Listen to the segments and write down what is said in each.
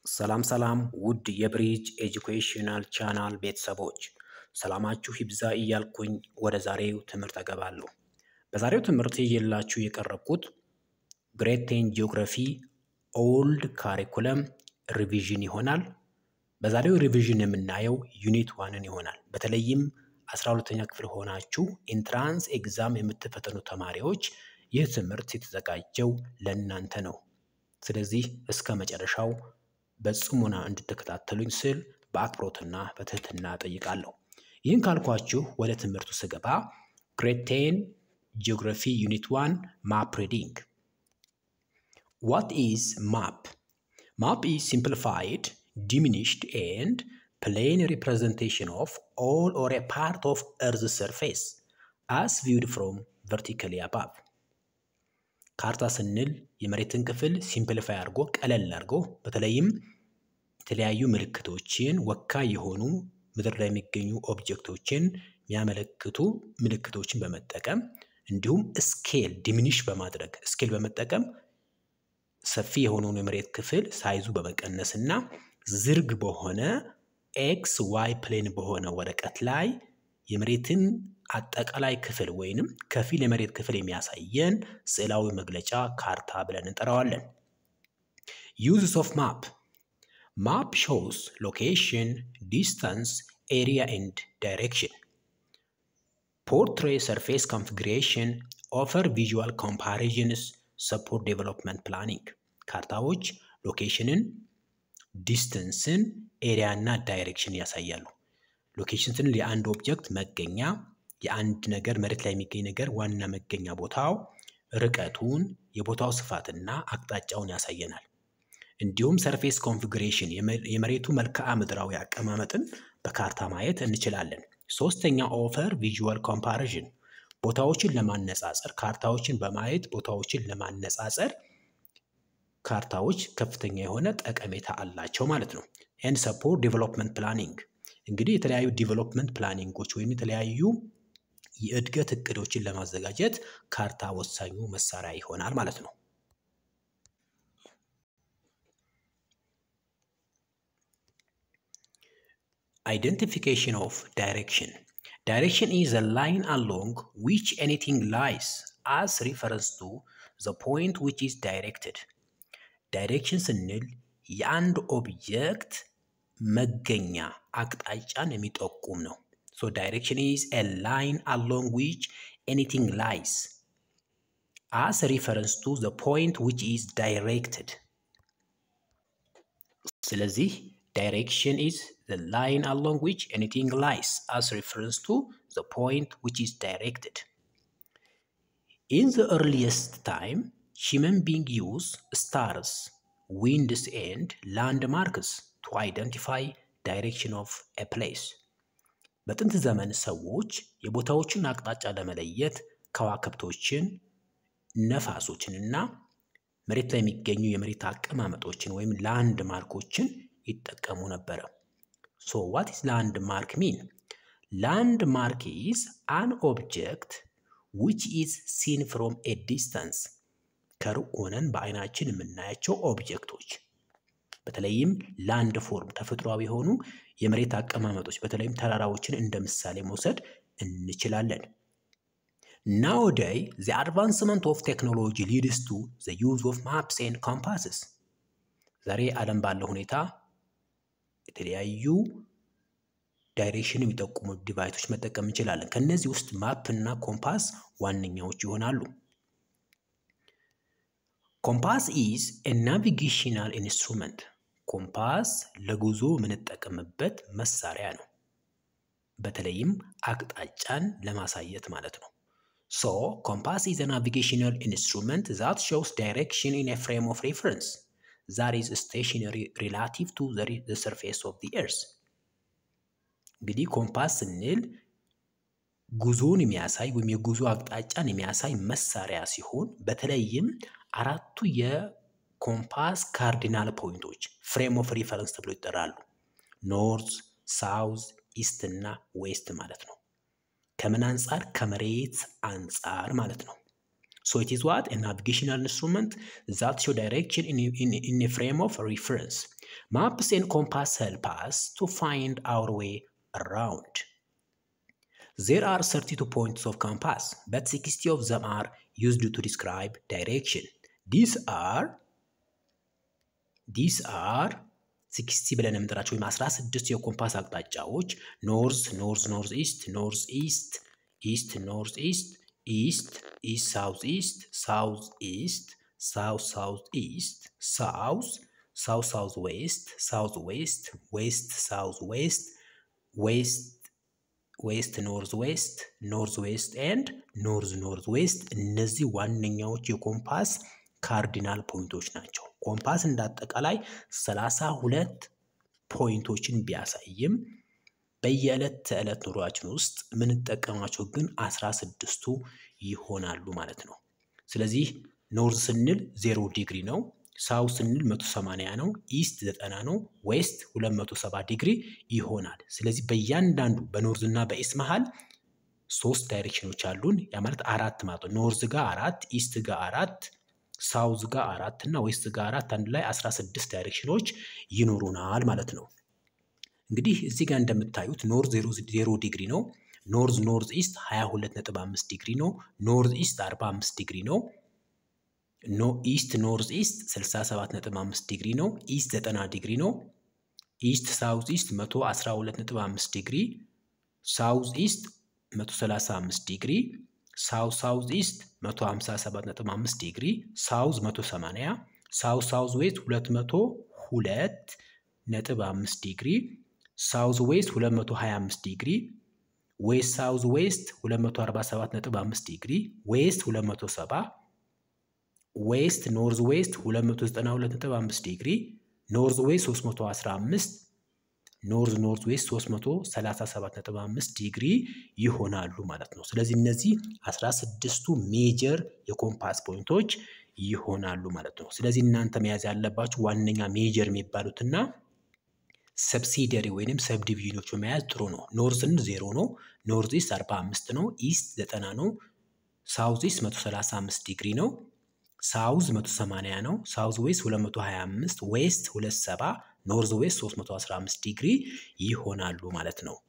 ሰላም ሰላም ውድ የብሪጅ ኤጁኬሽናል ቻናል ቤተሰቦች ሰላማችሁ ይብዛ እያልኩኝ ወደ ዛሬው ትምህርት አገባለሁ። በዛሬው ትምህርት ይዤላችሁ የቀረብኩት ግሬድ 10 ጂኦግራፊ ኦልድ ካሪኩለም ሪቪዥን ይሆናል። በዛሬው ሪቪዥን የምናየው ዩኒት 1ን ይሆናል። በተለይም 12ኛ ክፍል ሆናችሁ ኢንትራንስ ኤግዛም የምትፈተኑ ተማሪዎች ይህ ትምህርት የተዘጋጀው ለእናንተ ነው። ስለዚህ እስከ መጨረሻው በጽሞና እንድትከታተሉኝ ስል በአክብሮትና በትህትና ጠይቃለሁ። ይህን ካልኳችሁ ወደ ትምህርቱ ስገባ ግሬድ 10 ጂኦግራፊ ዩኒት 1 ማፕ ሪዲንግ። What is map? Map is simplified, diminished and plain representation of all or a part of Earth's surface as viewed from vertically above. ካርታ ስንል የመሬትን ክፍል ሲምፕሊፋይ አድርጎ ቀለል አድርጎ በተለይም የተለያዩ ምልክቶችን ወካይ የሆኑ ምድር ላይ የሚገኙ ኦብጀክቶችን የሚያመለክቱ ምልክቶችን በመጠቀም እንዲሁም ስኬል ዲሚኒሽ በማድረግ ስኬል በመጠቀም ሰፊ የሆነውን የመሬት ክፍል ሳይዙ በመቀነስና ዝርግ በሆነ ኤክስ ዋይ ፕሌን በሆነ ወረቀት ላይ የመሬትን አጠቃላይ ክፍል ወይንም ከፊል የመሬት ክፍል የሚያሳየን ስዕላዊ መግለጫ ካርታ ብለን እንጠራዋለን። Uses of map. Map shows location, distance, area and direction. Portray surface configuration, offer visual comparisons, support development planning. ካርታዎች ሎኬሽንን፣ ዲስታንስን፣ ኤሪያ እና ዳይሬክሽን ያሳያሉ። ሎኬሽን ስንል የአንድ ኦብጀክት መገኛ የአንድ ነገር መሬት ላይ የሚገኝ ነገር ዋና መገኛ ቦታው ርቀቱን የቦታው ስፋትና አቅጣጫውን ያሳየናል። እንዲሁም ሰርፌስ ኮንፊግሬሽን የመሬቱ መልክዓ ምድራዊ አቀማመጥን በካርታ ማየት እንችላለን። ሶስተኛ ኦፈር ቪዥዋል ኮምፓሪዥን ቦታዎችን ለማነጻጸር ካርታዎችን በማየት ቦታዎችን ለማነጻጸር ካርታዎች ከፍተኛ የሆነ ጠቀሜታ አላቸው ማለት ነው። ኤንድ ሰፖርት ዴቨሎፕመንት ፕላኒንግ እንግዲህ የተለያዩ ዴቨሎፕመንት ፕላኒንጎች ወይም የተለያዩ የእድገት እቅዶችን ለማዘጋጀት ካርታ ወሳኙ መሳሪያ ይሆናል ማለት ነው። Identification of direction. Direction is a line along which anything lies as reference to the point which is directed. Direction ስንል የአንድ ኦብጀክት መገኛ አቅጣጫን የሚጠቁም ነው። So direction is a line along which anything lies as a reference to the point which is directed. ስለዚህ direction is the line along which anything lies as reference to the point which is directed. In the earliest time, human beings used stars, winds and landmarks to identify direction of a place. በጥንት ዘመን ሰዎች የቦታዎችን አቅጣጫ ለመለየት ከዋክብቶችን፣ ነፋሶችንና መሬት ላይ የሚገኙ የመሬት አቀማመጦችን ወይም ላንድ ማርኮችን ይጠቀሙ ነበር። So what is landmark mean? Landmark is an object which is seen from a distance. ከሩቅ ሆነን በአይናችን የምናያቸው ኦብጀክቶች በተለይም ላንድ ፎርም ተፈጥሯዊ የሆኑ የመሬት አቀማመጦች በተለይም ተራራዎችን እንደ ምሳሌ መውሰድ እንችላለን። Nowadays, the advancement of technology leads to the use of maps and compasses. ዛሬ ዓለም ባለው ሁኔታ የተለያዩ ዳይሬክሽን የሚጠቁሙ ዲቫይሶች መጠቀም እንችላለን። ከነዚህ ውስጥ ማፕ እና ኮምፓስ ዋነኛዎች ይሆናሉ። Compass is a navigational instrument. ኮምፓስ ለጉዞ የምንጠቀምበት መሳሪያ ነው። በተለይም አቅጣጫን ለማሳየት ማለት ነው። So, compass is a navigational instrument that shows direction in a frame of reference that is stationary relative to the surface of the earth. እንግዲህ ኮምፓስ ስንል ጉዞን የሚያሳይ ወይም የጉዞ አቅጣጫን የሚያሳይ መሳሪያ ሲሆን በተለይም አራቱ የኮምፓስ ካርዲናል ፖይንቶች ፍሬም ኦፍ ሪፈረንስ ተብሎ ይጠራሉ። ኖርዝ፣ ሳውዝ፣ ኢስት እና ዌስት ማለት ነው። ከምን አንፃር? ከመሬት አንፃር ማለት ነው። So it is what? A navigational instrument that show direction in a frame of reference. Maps and compass help us to find our way around. There are 32 points of compass, but 60 of them are used to describe direction. These are 60 ብለን የምንጠራቸው ወይም 16 የኮምፓስ አቅጣጫዎች ኖርዝ ኖርዝ ኖርዝ ኢስት ኖርዝ ኢስት ኢስት ኖርዝ ኢስት ኢስት ኢስት ሳውዝ ኢስት ሳውዝ ኢስት ሳውዝ ሳውዝ ኢስት ሳውዝ ሳውዝ ሳውዝ ዌስት ሳውዝ ዌስት ዌስት ሳውዝ ዌስት ዌስት ዌስት ኖርዝ ዌስት ኖርዝ ዌስት ኤንድ ኖርዝ ኖርዝ ዌስት እነዚህ ዋነኛዎች የኮምፓስ ካርዲናል ፖይንቶች ናቸው። ኮምፓስ እንዳጠቃላይ 32 ፖይንቶችን ቢያሳይም በየዕለት ተዕለት ኑሯችን ውስጥ ምንጠቀማቸው ግን 16ቱ ይሆናሉ ማለት ነው። ስለዚህ ኖርዝ ስንል 0 ዲግሪ ነው፣ ሳውዝ ስንል 180 ነው፣ ኢስት 90 ነው፣ ዌስት 270 ዲግሪ ይሆናል። ስለዚህ በእያንዳንዱ በኖርዝ እና በኢስት መሃል 3 ዳይሬክሽኖች አሉን። ያ ማለት 4 ማለት ነው። ኖርዝ ጋር 4፣ ኢስት ጋር 4፣ ሳውዝ ጋር 4 እና ዌስት ጋር 4 አንድ ላይ 16 ዳይሬክሽኖች ይኖሩናል ማለት ነው። እንግዲህ እዚህ ጋር እንደምታዩት ኖርዝ 0 ዲግሪ ነው። ኖርዝ ኖርዝ ኢስት 22.5 ዲግሪ ነው። ኖርዝ ኢስት 45 ዲግሪ ነው። ኢስት ኖርዝ ኢስት 67.5 ዲግሪ ነው። ኢስት 90 ዲግሪ ነው። ኢስት ሳውዝ ኢስት 112.5 ዲግሪ፣ ሳውዝ ኢስት 135 ዲግሪ፣ ሳውዝ ሳውዝ ኢስት 157.5 ዲግሪ፣ ሳውዝ 180፣ ሳውዝ ሳውዝ ዌስት 202.5 ዲግሪ፣ ሳውዝ ዌስት 225 ዲግሪ፣ ዌስት ሳውዝ ዌስት 247.5 ዲግሪ፣ ዌስት 270፣ ዌስት ኖርዝ ዌስት 292.5 ዲግሪ፣ ኖርዝ ዌስት 315፣ ኖርዝ ኖርዝ ዌስት 337.5 ዲግሪ ይሆናሉ ማለት ነው። ስለዚህ እነዚህ 16ቱ ሜጀር የኮምፓስ ፖይንቶች ይሆናሉ ማለት ነው። ስለዚህ እናንተ መያዝ ያለባችሁ ዋነኛ ሜጀር የሚባሉትና ሰብሲዲያሪ ወይንም ሰብ ዲቪዥኖች መያዝ ጥሩ ነው። ኖርዝን 0 ነው፣ ኖርዝ ኢስት 45 ነው፣ ኢስት 90 ነው፣ ሳውዝ ኢስት 135 ዲግሪ ነው፣ ሳውዝ 180 ነው፣ ሳውዝ ዌስት 225፣ ዌስት 270፣ ኖርዝ ዌስት 315 ዲግሪ ይሆናሉ ማለት ነው።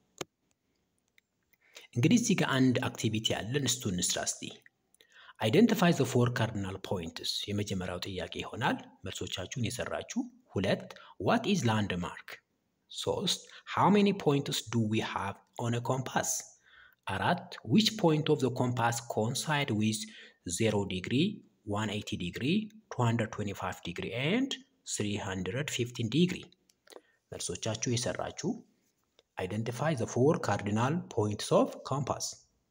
እንግዲህ እዚህ ጋር አንድ አክቲቪቲ አለን፣ እሱን እንስራ እስቲ። አይደንቲፋይ ዘ ፎር ካርዲናል ፖይንትስ የመጀመሪያው ጥያቄ ይሆናል። መልሶቻችሁን የሰራችሁ። 2 what is landmark? 3 how many points do we have on a compass? 4 which point of the compass coincide with 0 degree, 180 degree, 225 degree and 315 degree? መልሶቻችሁ የሰራችሁ። Identify the four cardinal points of compass.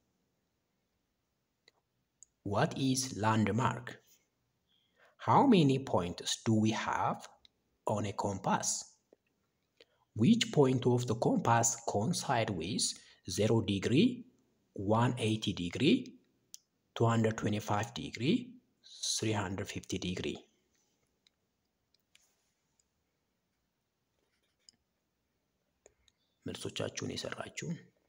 What is landmark? How many points do we have on a compass? Which point of the compass coincide with 0 degree, 180 degree, 225 degree, 350 degree? መልሶቻችሁን የሰራችሁ።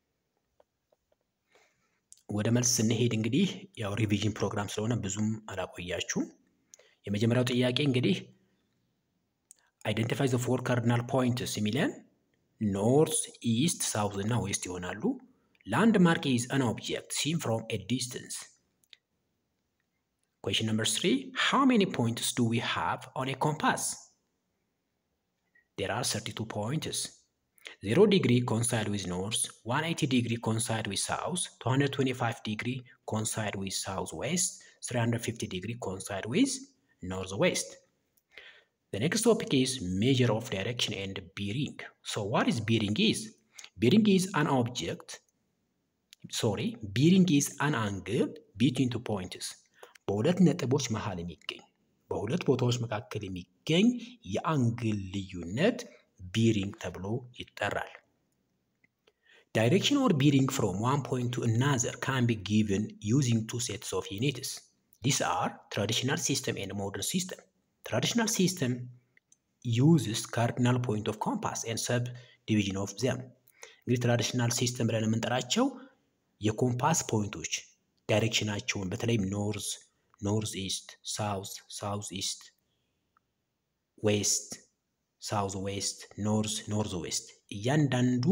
ወደ መልስ ስንሄድ እንግዲህ ያው ሪቪዥን ፕሮግራም ስለሆነ ብዙም አላቆያችሁ። የመጀመሪያው ጥያቄ እንግዲህ አይደንቲፋይ ዘ ፎር ካርዲናል ፖይንትስ የሚለን ኖርዝ፣ ኢስት፣ ሳውዝ እና ዌስት ይሆናሉ። ላንድማርክ ኢዝ አን ኦብጀክት ሲን ፍሮም ኤ ዲስታንስ። Question number 3, how many points do we have on a compass? There are 32 points. 0 degree coincide with north, 180 degree coincide with south, 225 degree coincide with southwest, 350 degree coincide with northwest. The next topic is measure of direction and bearing. So what is bearing is? Bearing is an object, bearing is an angle between two points. በሁለት ነጥቦች መሃል የሚገኝ በሁለት ቦታዎች መካከል የሚገኝ የአንግል ልዩነት bearing ተብሎ ይጠራል። Direction or bearing from one point to another can be given using two sets of units. These are traditional system and modern system. Traditional system uses cardinal point of compass and subdivision of them. እንግዲህ traditional system ብለን የምንጠራቸው የኮምፓስ ፖይንቶች ዳይሬክሽናቸውን በተለይም ኖርዝ፣ ኖርዝ ኢስት፣ ሳውዝ፣ ሳውዝ ኢስት፣ ዌስት፣ ሳውዝ ዌስት፣ ኖርዝ፣ ኖርዝ ዌስት እያንዳንዱ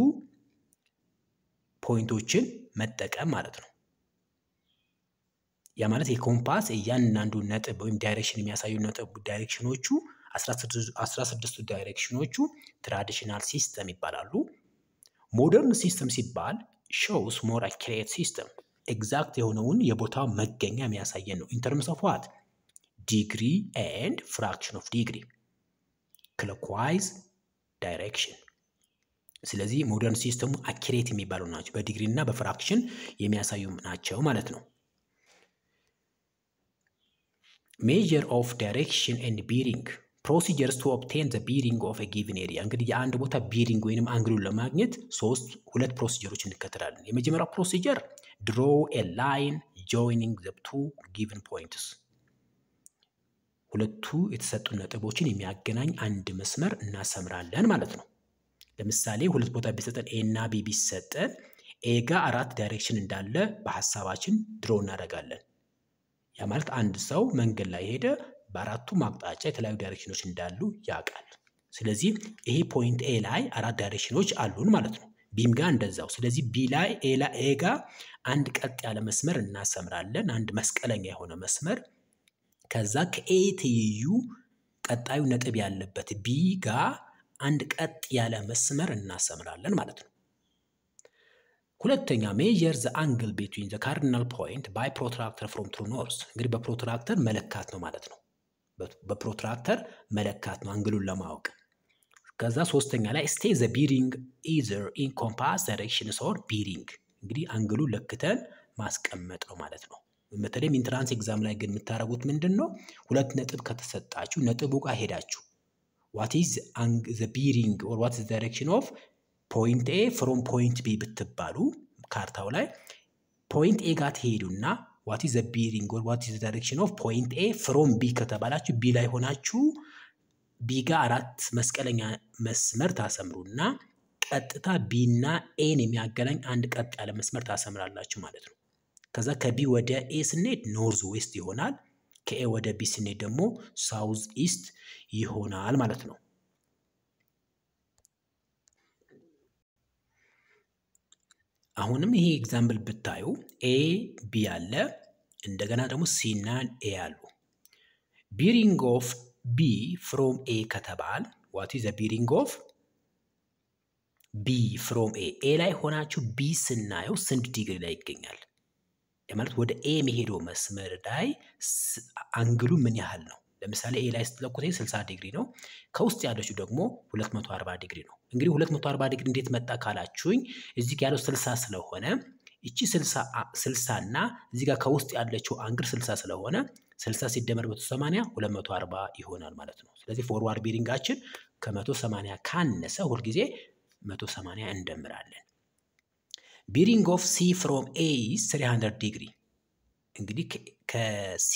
ፖይንቶችን መጠቀም ማለት ነው። ያ ማለት የኮምፓስ እያንዳንዱ ነጥብ ወይም ዳይሬክሽን የሚያሳዩ ነጥብ ዳይሬክሽኖቹ 16 ዳይሬክሽኖቹ ትራዲሽናል ሲስተም ይባላሉ። ሞደርን ሲስተም ሲባል shows more accurate system ኤግዛክት የሆነውን የቦታው መገኛ የሚያሳየን ነው። in terms of what? degree and fraction of degree clockwise direction። ስለዚህ ሞደርን ሲስተሙ አኪሬት የሚባሉ ናቸው፣ በዲግሪ እና በፍራክሽን የሚያሳዩ ናቸው ማለት ነው። measure of direction and bearing procedures to obtain the bearing of a given area። እንግዲህ የአንድ ቦታ bearing ወይንም አንግሉን ለማግኘት ሁለት ፕሮሲጀሮች እንከተላለን። የመጀመሪያው ፕሮሲጀር draw a line joining the two given points። ሁለቱ የተሰጡ ነጥቦችን የሚያገናኝ አንድ መስመር እናሰምራለን ማለት ነው። ለምሳሌ ሁለት ቦታ ቢሰጠን A እና B ቢሰጠን A ጋር 4 ዳይሬክሽን እንዳለ በሐሳባችን ድሮ እናደርጋለን። ያ ማለት አንድ ሰው መንገድ ላይ ሄደ በአራቱ አቅጣጫ የተለያዩ ዳይሬክሽኖች እንዳሉ ያውቃል። ስለዚህ ይሄ ፖይንት A ላይ 4 ዳይሬክሽኖች አሉን ማለት ነው። ቢም ጋር እንደዛው። ስለዚህ B ላይ A ጋር አንድ ቀጥ ያለ መስመር እናሰምራለን፣ አንድ መስቀለኛ የሆነ መስመር። ከዛ ከA ትይዩ ቀጣዩ ነጥብ ያለበት B ጋር አንድ ቀጥ ያለ መስመር እናሰምራለን ማለት ነው። ሁለተኛ measure the angle between the cardinal point by protractor from true north። እንግዲህ በፕሮትራክተር መለካት ነው ማለት ነው። በፕሮትራክተር መለካት ነው አንግሉን ለማወቅ። ከዛ ሶስተኛ ላይ stay the bearing either in compass directions or bearing። እንግዲህ አንግሉን ለክተን ማስቀመጥ ነው ማለት ነው። በተለይ ኢንትራንስ ኤግዛም ላይ ግን የምታረጉት ምንድነው? ሁለት ነጥብ ከተሰጣችሁ ነጥቡ ጋር ሄዳችሁ what is the bearing or what is the direction of point A from point B ብትባሉ ካርታው ላይ point A ጋር ትሄዱና what is the bearing or what is the direction of point A from B ከተባላችሁ B ላይ ሆናችሁ B ጋር 4 መስቀለኛ መስመር ታሰምሩና ቀጥታ B እና A ን የሚያገናኝ አንድ ቀጥ ያለ መስመር ታሰምራላችሁ ማለት ነው። ከዛ ከB ወደ A ስንሄድ ኖርዝ ዌስት ይሆናል፣ ከA ወደ B ስንሄድ ደግሞ ሳውዝ ኢስት ይሆናል ማለት ነው። አሁንም ይሄ ኤግዛምፕል ብታዩ A B አለ፣ እንደገና ደግሞ C እና A አሉ። bearing of B from A ከተባል what is the bearing of B from A? A ላይ ሆናችሁ B ስናየው ስንት ዲግሪ ላይ ይገኛል? ማለት ወደ A የሚሄደው መስመር ላይ አንግሉ ምን ያህል ነው? ለምሳሌ A ላይ ስትለኩት 60 ዲግሪ ነው፣ ከውስጥ ያለችው ደግሞ 240 ዲግሪ ነው። እንግዲህ 240 ዲግሪ እንዴት መጣ ካላችሁኝ እዚህ ጋር ያለው 60 ስለሆነ እቺ 60 እና እዚህ ጋር ከውስጥ ያለችው አንግል 60 ስለሆነ 60 ሲደመር 180 240 ይሆናል ማለት ነው። ስለዚህ ፎርዋርድ ቤሪንጋችን ከ180 ካነሰ ሁሉ ጊዜ 180 እንደምራለን። bearing of C from A is 300 ዲግሪ። እንግዲህ ከC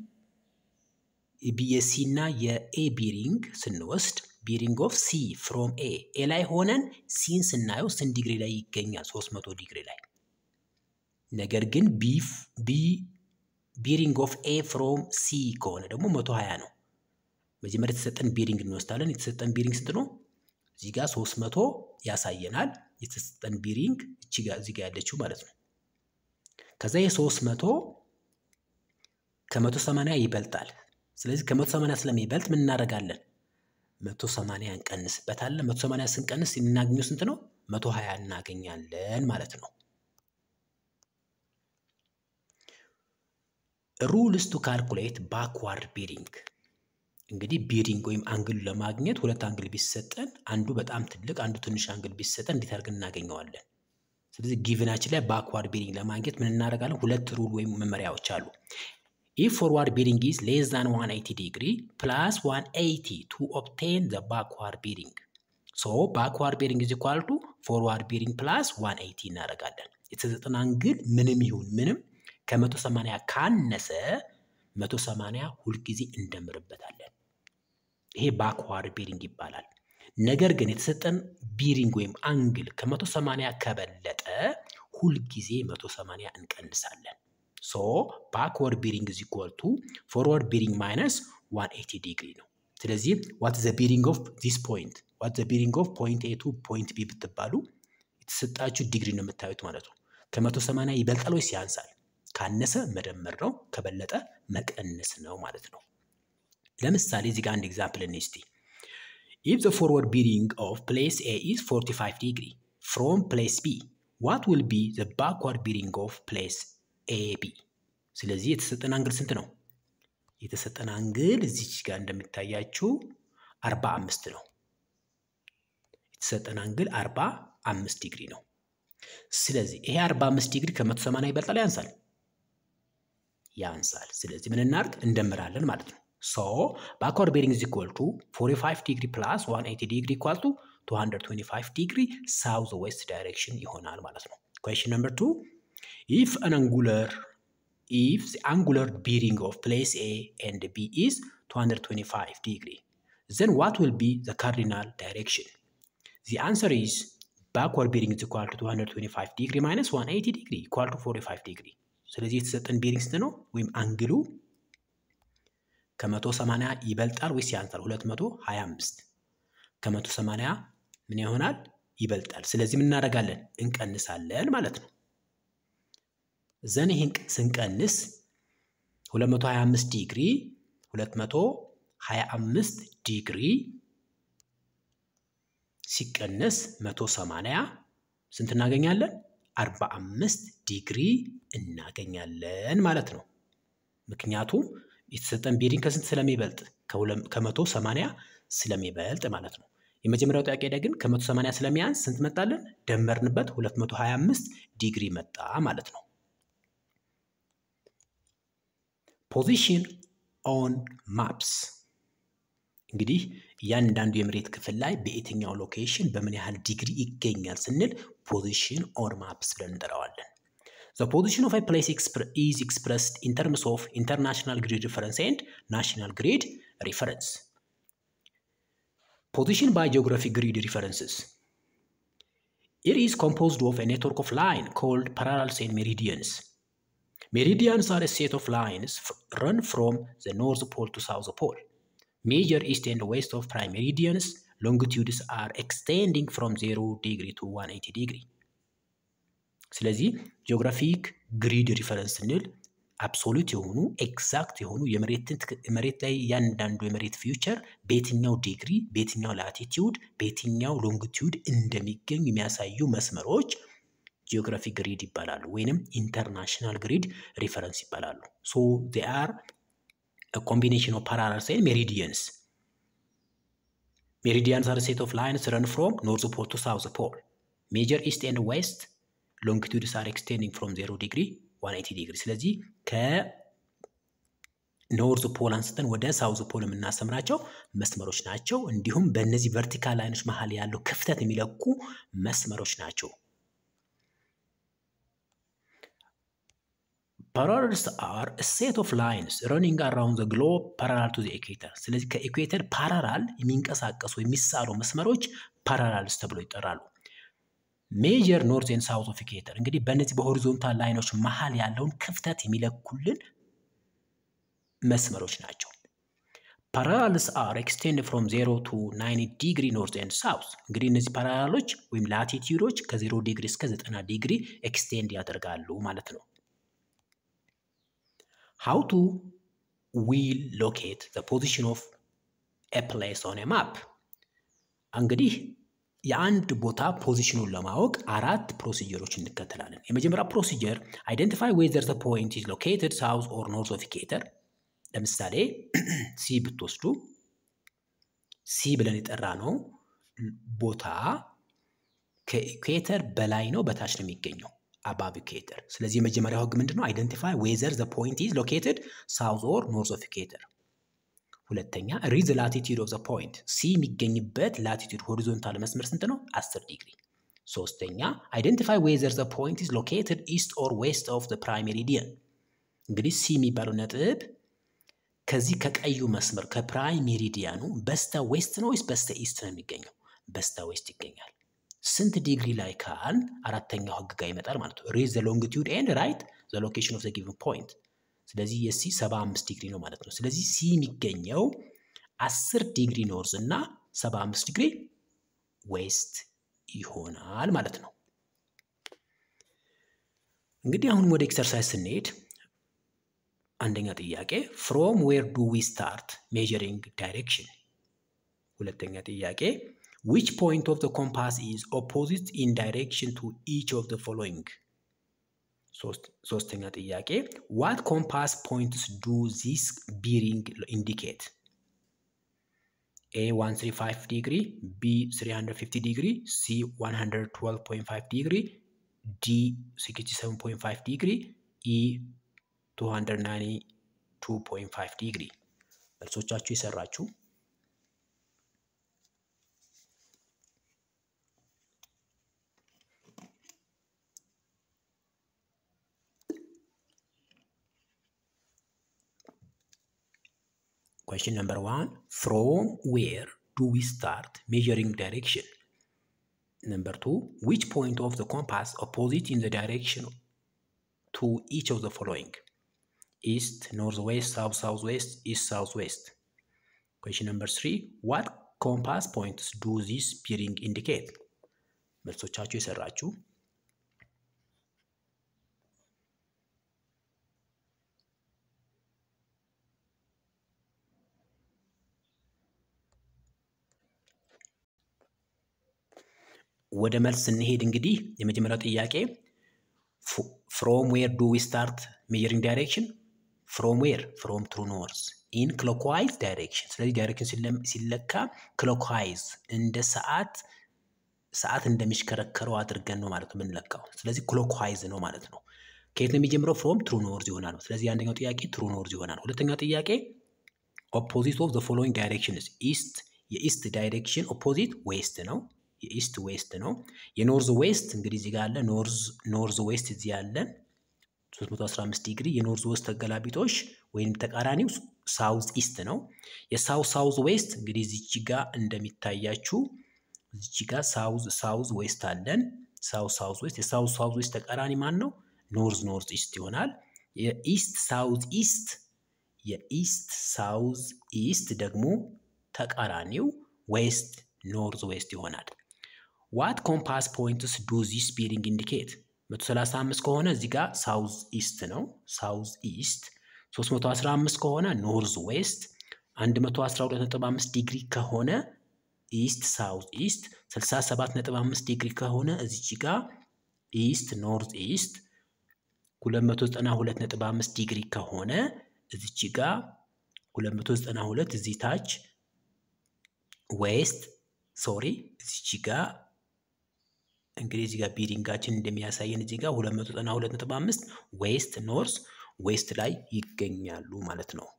የC እና የA bearing ስንወስድ bearing of C from A ላይ ሆነን Cን ስናየው ስንት ዲግሪ ላይ ይገኛል? 300 ዲግሪ ላይ። ነገር ግን bearing of A from C ከሆነ ደግሞ 120 ነው። መጀመሪያ የተሰጠን bearing እንወስዳለን። የተሰጠን bearing ስንት ነው? እዚህ ጋር 300 ያሳየናል። የተሰጠን bearing እዚህ ጋር ያለችው ማለት ነው። ከዛ የ300 ከ180 ይበልጣል። ስለዚህ ከ180 ስለሚበልጥ ምን እናደርጋለን? 180 እንቀንስበታለን። 180 ስንቀንስ እናገኘው ስንት ነው? 120 እናገኛለን ማለት ነው። rules to calculate backward bearing። እንግዲህ bearing ወይም አንግል ለማግኘት ሁለት አንግል ቢሰጠን አንዱ በጣም ትልቅ አንዱ ትንሽ አንግል ቢሰጠን እንዴት አድርገን እናገኘዋለን? ስለዚህ ጊቭናችን ላይ backward bearing ለማግኘት ምን እናደርጋለን? ሁለት ሩል ወይም መመሪያዎች አሉ። if forward bearing is less than 180 degree plus 180 to obtain the backward bearing. so backward bearing is equal to forward bearing plus 180 እናደርጋለን። የተሰጠን አንግል ምንም ይሁን ምንም ከ180 ካነሰ 180 ሁሉ ጊዜ እንደምርበታለን። ይሄ backward bearing ይባላል። ነገር ግን የተሰጠን bearing ወይም አንግል ከ180 ከበለጠ ሁሉ ጊዜ 180 እንቀንሳለን። So backward bearing is equal to forward bearing minus 180 degree ነው። ስለዚህ what is the bearing of this point? What is the bearing of point A to point B ብትባሉ የተሰጣችሁ ዲግሪ ነው የምታዩት ማለት ነው። ከ180 ይበልጣል ወይስ ያንሳል? ካነሰ መደመር ነው፣ ከበለጠ መቀነስ ነው ማለት ነው። ለምሳሌ እዚህ ጋር አንድ ኤግዛምፕል እንስቲ። If the forward bearing of place A is 45 degree from place B, what will be the backward bearing of place AB? ስለዚህ የተሰጠን አንግል ስንት ነው? የተሰጠን አንግል እዚህ ጋር እንደምታያችሁ 45 ነው። የተሰጠን አንግል 45 ዲግሪ ነው። ስለዚህ ይሄ 45 ዲግሪ ከ180 ይበልጣል ያንሳል? ያንሳል። ስለዚህ ምን እናርግ? እንደምራለን ማለት ነው። So backward bearing is equal to 45 degree plus 180 degree equal to 225 degree southwest direction ይሆናል ማለት ነው። Question number 2. If the angular bearing of place A and B is 225 degree, then what will be the cardinal direction? The answer is backward bearing is equal to 225 degree minus 180 degree equal to 45 degree. ስለዚህ የተሰጠን bearing ስንት ነው? ወይም አንግሉ ከ180 ይበልጣል ወይስ ያንሳል? 225 ከ180 ምን ይሆናል? ይበልጣል። ስለዚህ ምን እናደርጋለን? እንቀንሳለን ማለት ነው። ዘን ይሄን ስንቀንስ 225 ዲግሪ 225 ዲግሪ ሲቀነስ 180 ስንት እናገኛለን? 45 ዲግሪ እናገኛለን ማለት ነው። ምክንያቱም የተሰጠን ቤሪንግ ከስንት ስለሚበልጥ? ከ180 ስለሚበልጥ ማለት ነው። የመጀመሪያው ጥያቄ ግን ከ180 ስለሚያንስ ስንት መጣለን? ደመርንበት 225 ዲግሪ መጣ ማለት ነው። ፖዚሽን ኦን ማፕስ እንግዲህ እያንዳንዱ የመሬት ክፍል ላይ በየትኛው ሎኬሽን በምን ያህል ዲግሪ ይገኛል ስንል ፖዚሽን ኦን ማፕስ ብለን እንጠራዋለን። The position of a place is expressed in terms of international grid reference and national grid reference. Position by geographic grid references. It is composed of a network of lines called parallels and meridians. Meridians are a set of lines run from the north pole to south pole. Major east and west of prime meridians longitudes are extending from 0 degree to 180 degree. ስለዚህ ጂኦግራፊክ ግሪድ ሪፈረንስ ስንል አብሶሉት የሆኑ ኤግዛክት የሆኑ የመሬት ላይ ያንዳንዱ የመሬት ፊውቸር በየትኛው ዲግሪ በየትኛው ላቲቲዩድ በየትኛው ሎንጊቲዩድ እንደሚገኙ የሚያሳዩ መስመሮች ጂኦግራፊክ ግሪድ ይባላሉ ወይንም ኢንተርናሽናል ግሪድ ሪፈረንስ ይባላሉ። So they are a combination of parallels and meridians. Meridians are a set of lines run from north pole to south pole. Major east and west longitudes are extending from 0 degree 180 degree. ስለዚህ ከኖርዝ ፖል አንስተን ወደ ሳውዝ ፖል የምናሰምራቸው መስመሮች ናቸው። እንዲሁም በእነዚህ ቨርቲካል ላይኖች መሃል ያለው ክፍተት የሚለኩ መስመሮች ናቸው። Parallels are a set of lines running around the globe parallel to the equator. ስለዚህ ከኢኩዌተር ፓራላል የሚንቀሳቀሱ የሚሳሉ መስመሮች ፓራላልስ ተብለው ይጠራሉ። ሜጀር ኖርዝ ኤንድ ሳውዝ ኦፍ ኢኩዌተር እንግዲህ በእነዚህ በሆሪዞንታል ላይኖች መሃል ያለውን ክፍተት የሚለኩልን መስመሮች ናቸው። Parallels are extended from 0 to 90 degree north and south. እንግዲህ እነዚህ ፓራላሎች ወይም ላቲቲዩዶች ከ0 ዲግሪ እስከ 90 ዲግሪ ኤክስቴንድ ያደርጋሉ ማለት ነው። How to we locate the position of a place on a map? እንግዲህ የአንድ ቦታ ፖዚሽኑን ለማወቅ አራት ፕሮሲጀሮች እንከተላለን። የመጀመሪያው ፕሮሲጀር identify whether the point is located south or north of equator. ለምሳሌ ሲ ብትወስዱ ሲ ብለን የጠራነው ቦታ ከኢኩዌተር በላይ ነው በታች ነው የሚገኘው above equator። ስለዚህ የመጀመሪያው ህግ ምንድነው? identify whether the point is located south or north of equator። ሁለተኛ read the latitude of the point። ሲ የሚገኝበት ላቲቲዩድ ሆሪዞንታል መስመር ስንት ነው? 10 ዲግሪ። ሶስተኛ identify whether the point is located east or west of the prime meridian። እንግዲህ ሲ የሚባለው ነጥብ ከዚህ ከቀዩ መስመር ከፕራይም ሜሪዲያኑ በስተ ዌስት ነው ወይስ በስተ ኢስት ነው የሚገኘው? በስተ ዌስት ይገኛል። ስንት ዲግሪ ላይ ካል አራተኛው ህግ ጋር ይመጣል ማለት ነው። ሬዝ ዘ ሎንጊቲዩድ ኤንድ ራይት ዘ ሎኬሽን ኦፍ ዘ ጊቨን ፖይንት። ስለዚህ የሲ 75 ዲግሪ ነው ማለት ነው። ስለዚህ ሲ የሚገኘው 10 ዲግሪ ኖርዝ እና 75 ዲግሪ ዌስት ይሆናል ማለት ነው። እንግዲህ አሁን ወደ ኤክሰርሳይዝ ስንሄድ አንደኛ ጥያቄ from where do we start measuring direction? ሁለተኛ ጥያቄ which point of the compass is opposite in direction to each of the following? ሶስተኛ ጥያቄ what compass points do this bearing indicate? A 135 degree, B 350 degree, C 112.5 degree, D 67.5 degree, E 292.5 degree. መልሶቻችሁ የሰራችሁ Question number 1, from where do we start measuring direction? Number 2, which point of the compass opposite in the direction to each of the following? East, northwest, south, southwest, east, southwest. Question number 3, what compass points do this bearing indicate? መልሶቻችሁ የሰራችሁ ወደ መልስ ስንሄድ እንግዲህ የመጀመሪያው ጥያቄ from where do we start measuring direction? from where? from true north in clockwise direction. ስለዚህ ዳይሬክሽን ሲለካ clockwise እንደ ሰዓት እንደሚሽከረከረው አድርገን ነው ማለት ነው የምንለካው። ስለዚህ clockwise ነው ማለት ነው። ከየት ነው የሚጀምረው? from true north ይሆናል። ስለዚህ አንደኛው ጥያቄ true north ይሆናል። ሁለተኛው ጥያቄ opposite of the following directions east የኢስት ዳይሬክሽን opposite west ነው። የኢስት ዌስት ነው። የኖርዝ ዌስት እንግዲህ እዚህ ጋር አለ ኖርዝ ዌስት እዚህ ያለ 315 ዲግሪ የኖርዝ ዌስት ተገላቢጦሽ ወይንም ተቃራኒው ሳውዝ ኢስት ነው። የሳውዝ ዌስት እንግዲህ እዚች ጋር እንደሚታያችሁ እዚች ጋር ሳውዝ ዌስት አለን። ሳውዝ ዌስት የሳውዝ ዌስት ተቃራኒ ማን ነው? ኖርዝ ኢስት ይሆናል። የኢስት ሳውዝ ኢስት ደግሞ ተቃራኒው ዌስት ኖርዝ ዌስት ይሆናል። what compass points do this bearing indicate? 135 ከሆነ እዚህ ጋር ሳውዝ ኢስት ነው ሳውዝ ኢስት። 315 ከሆነ ኖርዝ ዌስት። 112.5 ዲግሪ ከሆነ ኢስት ሳውዝ ኢስት። 67.5 ዲግሪ ከሆነ እዚህ ጋር ኢስት ኖርዝ ኢስት። 292.5 ዲግሪ ከሆነ እዚህ ጋር 292 እዚህ ታች ዌስት እዚህ ጋር እንግዲህ እዚህ ጋር ቢሪንጋችን እንደሚያሳየን እዚህ ጋር 292.5 ዌስት ኖርዝ ዌስት ላይ ይገኛሉ ማለት ነው።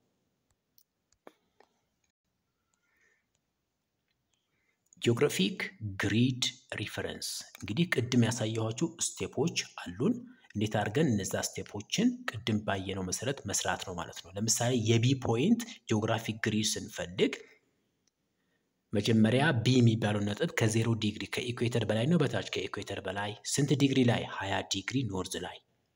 ጂኦግራፊክ ግሪድ ሪፈረንስ እንግዲህ ቅድም ያሳየኋችሁ ስቴፖች አሉን። እንዴት አድርገን እነዛ ስቴፖችን ቅድም ባየነው መሰረት መስራት ነው ማለት ነው። ለምሳሌ የቢ ፖይንት ጂኦግራፊክ ግሪድ ስንፈልግ መጀመሪያ ቢ የሚባለው ነጥብ ከ0 ዲግሪ ከኢኩዌተር በላይ ነው በታች ከኢኩዌተር በላይ ስንት ዲግሪ ላይ 20 ዲግሪ ኖርዝ ላይ።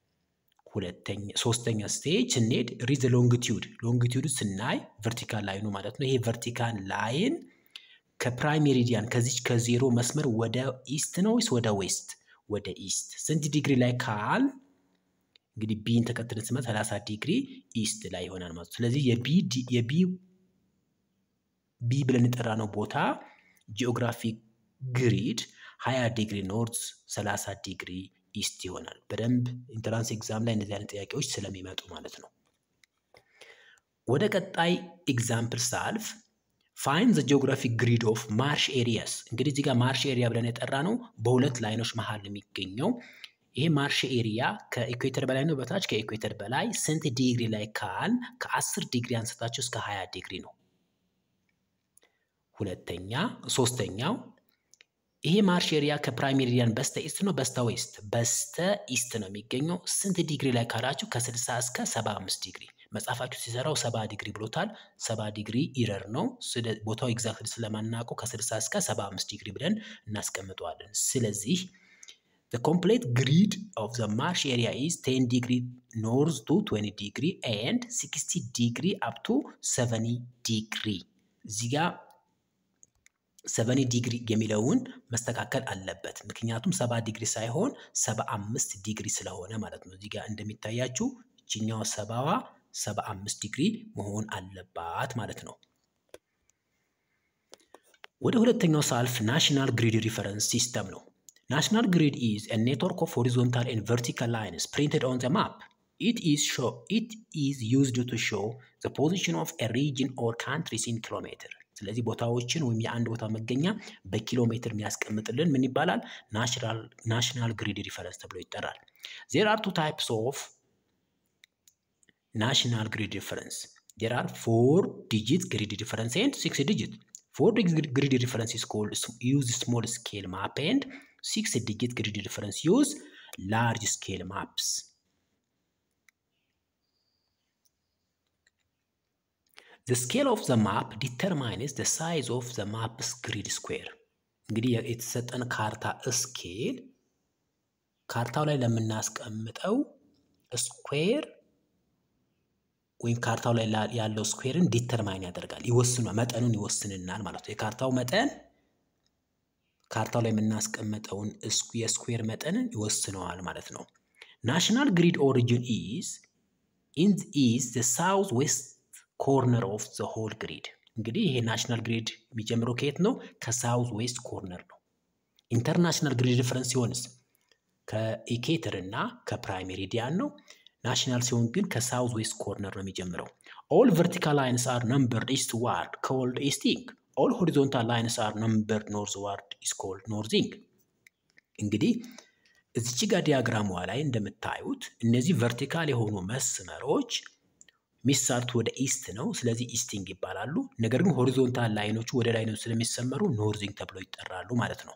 ሶስተኛ ስቴጅ ስንሄድ ሪዝ ሎንጊቲዩድ ስናይ ቨርቲካል ላይኑ ማለት ነው። ይሄ ቨርቲካል ላይን ከፕራይም ሜሪዲያን ከዚች ከ0 መስመር ወደ ኢስት ነው ወይስ ወደ ዌስት? ወደ ኢስት። ስንት ዲግሪ ላይ ካል እንግዲህ ቢን ተከትለን ስመት 30 ዲግሪ ኢስት ላይ ይሆናል ማለት ነው። ስለዚህ ቢ ብለን የጠራነው ቦታ ጂኦግራፊክ ግሪድ 20 ዲግሪ ኖርዝ 30 ዲግሪ ኢስት ይሆናል። በደንብ ኢንትራንስ ኤግዛም ላይ እነዚህ አይነት ጥያቄዎች ስለሚመጡ ማለት ነው። ወደ ቀጣይ ኤግዛምፕል ሳልፍ ፋይንድ ዘ ጂኦግራፊክ ግሪድ ኦፍ ማርሽ ኤሪያስ። እንግዲህ እዚህ ጋር ማርሽ ኤሪያ ብለን የጠራነው በሁለት ላይኖች መሃል የሚገኘው ይሄ ማርሽ ኤሪያ ከኢኩዌተር በላይ ነው በታች ከኢኩዌተር በላይ ስንት ዲግሪ ላይ ካል ከ10 ዲግሪ አንስታችሁ እስከ 20 ዲግሪ ነው። ሶስተኛው ይሄ ማርሽ ኤሪያ ከፕራይም ሜሪዲያን በስተ ኢስት ነው በስተ ዌስት? በስተ ኢስት ነው የሚገኘው። ስንት ዲግሪ ላይ ካላችሁ ከ60 እስከ 75 ዲግሪ። መጽሐፋችሁ ሲሰራው 70 ዲግሪ ብሎታል። 70 ዲግሪ ኢረር ነው። ቦታው ኤግዛክትሊ ስለማናውቀው ከ60 እስከ 75 ዲግሪ ብለን እናስቀምጠዋለን። ስለዚህ the complete grid of the marsh area is 10 degree north to 20 degree and 60 degree up to 70 degree እዚህ ጋር 70 ዲግሪ የሚለውን መስተካከል አለበት። ምክንያቱም 70 ዲግሪ ሳይሆን 75 ዲግሪ ስለሆነ ማለት ነው። እዚህ ጋር እንደሚታያችሁ እቺኛው 70ዋ 75 ዲግሪ መሆን አለባት ማለት ነው። ወደ ሁለተኛው ሳልፍ ናሽናል ግሪድ ሪፈረንስ ሲስተም ነው። National grid is a network of horizontal and vertical lines printed on the map. It is used to show the position of a region or countries in kilometer. ስለዚህ ቦታዎችን ወይም የአንድ ቦታ መገኛ በኪሎ ሜትር የሚያስቀምጥልን ምን ይባላል? ናሽናል ግሪድ ሪፈረንስ ተብሎ ይጠራል። There are two types of national grid reference. There are 4-digit grid reference and 6-digit. 4-digit grid reference is called use small scale map and 6-digit grid reference use large scale maps. The scale of the map determines the size of the map's grid square. እንግዲህ የተሰጠን ካርታ ስኬል ካርታው ላይ ለምናስቀምጠው ስኩዌር ወይም ካርታው ላይ ያለው ስኩዌርን ዲተርማይን ያደርጋል፣ ይወስናል፣ መጠኑን ይወስንናል ማለት ነው። የካርታው መጠን ካርታው ላይ የምናስቀምጠውን የስኩዌር መጠንን ይወስነዋል ማለት ነው። ናሽናል ግሪድ ኦሪጂን is the south west corner of the whole grid. እንግዲህ ይሄ ናሽናል ግሪድ የሚጀምረው ከየት ነው? ከሳውዝ ዌስት ኮርነር ነው። ኢንተርናሽናል ግሪድ ሪፈረንስ ሲሆንስ ከኢኬተር እና ከፕራይም ሜሪዲያን ነው። ናሽናል ሲሆን ግን ከሳውዝ ዌስት ኮርነር ነው የሚጀምረው። all vertical lines are numbered eastward called easting. all horizontal lines are numbered northward is called northing. እንግዲህ እዚች ጋር ዲያግራሟ ላይ እንደምታዩት እነዚህ ቨርቲካል የሆኑ መስመሮች ሚሳርቱ ወደ ኢስት ነው፣ ስለዚህ ኢስቲንግ ይባላሉ። ነገር ግን ሆሪዞንታል ላይኖቹ ወደ ላይ ነው ስለሚሰመሩ ኖርዚንግ ተብሎ ይጠራሉ ማለት ነው።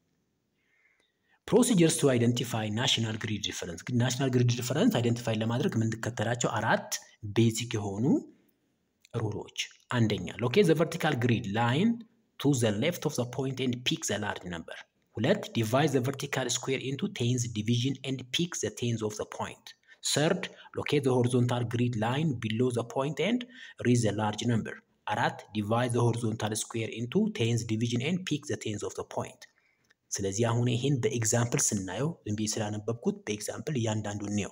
ፕሮሲጀርስ ቱ አይደንቲፋይ ናሽናል ግሪድ ሪፈረንስ። ግን ናሽናል ግሪድ ሪፈረንስ አይደንቲፋይ ለማድረግ የምንከተላቸው 4 ቤዚክ የሆኑ ሩሎች። አንደኛ ሎኬት ዘ ቨርቲካል ግሪድ ላይን ቱ ዘ ሌፍት ኦፍ ዘ ፖይንት ኤንድ ፒክ ዘ ላርጅ ነምበር። 2 ዲቫይድ ዘ ቨርቲካል ስኩዌር ኢንቱ ቴንዝ ዲቪዥን ኤንድ ፒክ ዘ ቴንዝ ኦፍ ዘ ፖይንት። Third, locate the horizontal grid line below the point and read the large number. 4 divide the horizontal square into tens division and pick the tens of the point. ስለዚህ አሁን ይሄን በኤግዛምፕል ስናየው ዝም ብዬ ስላነበብኩት በኤግዛምፕል እያንዳንዱን ነው።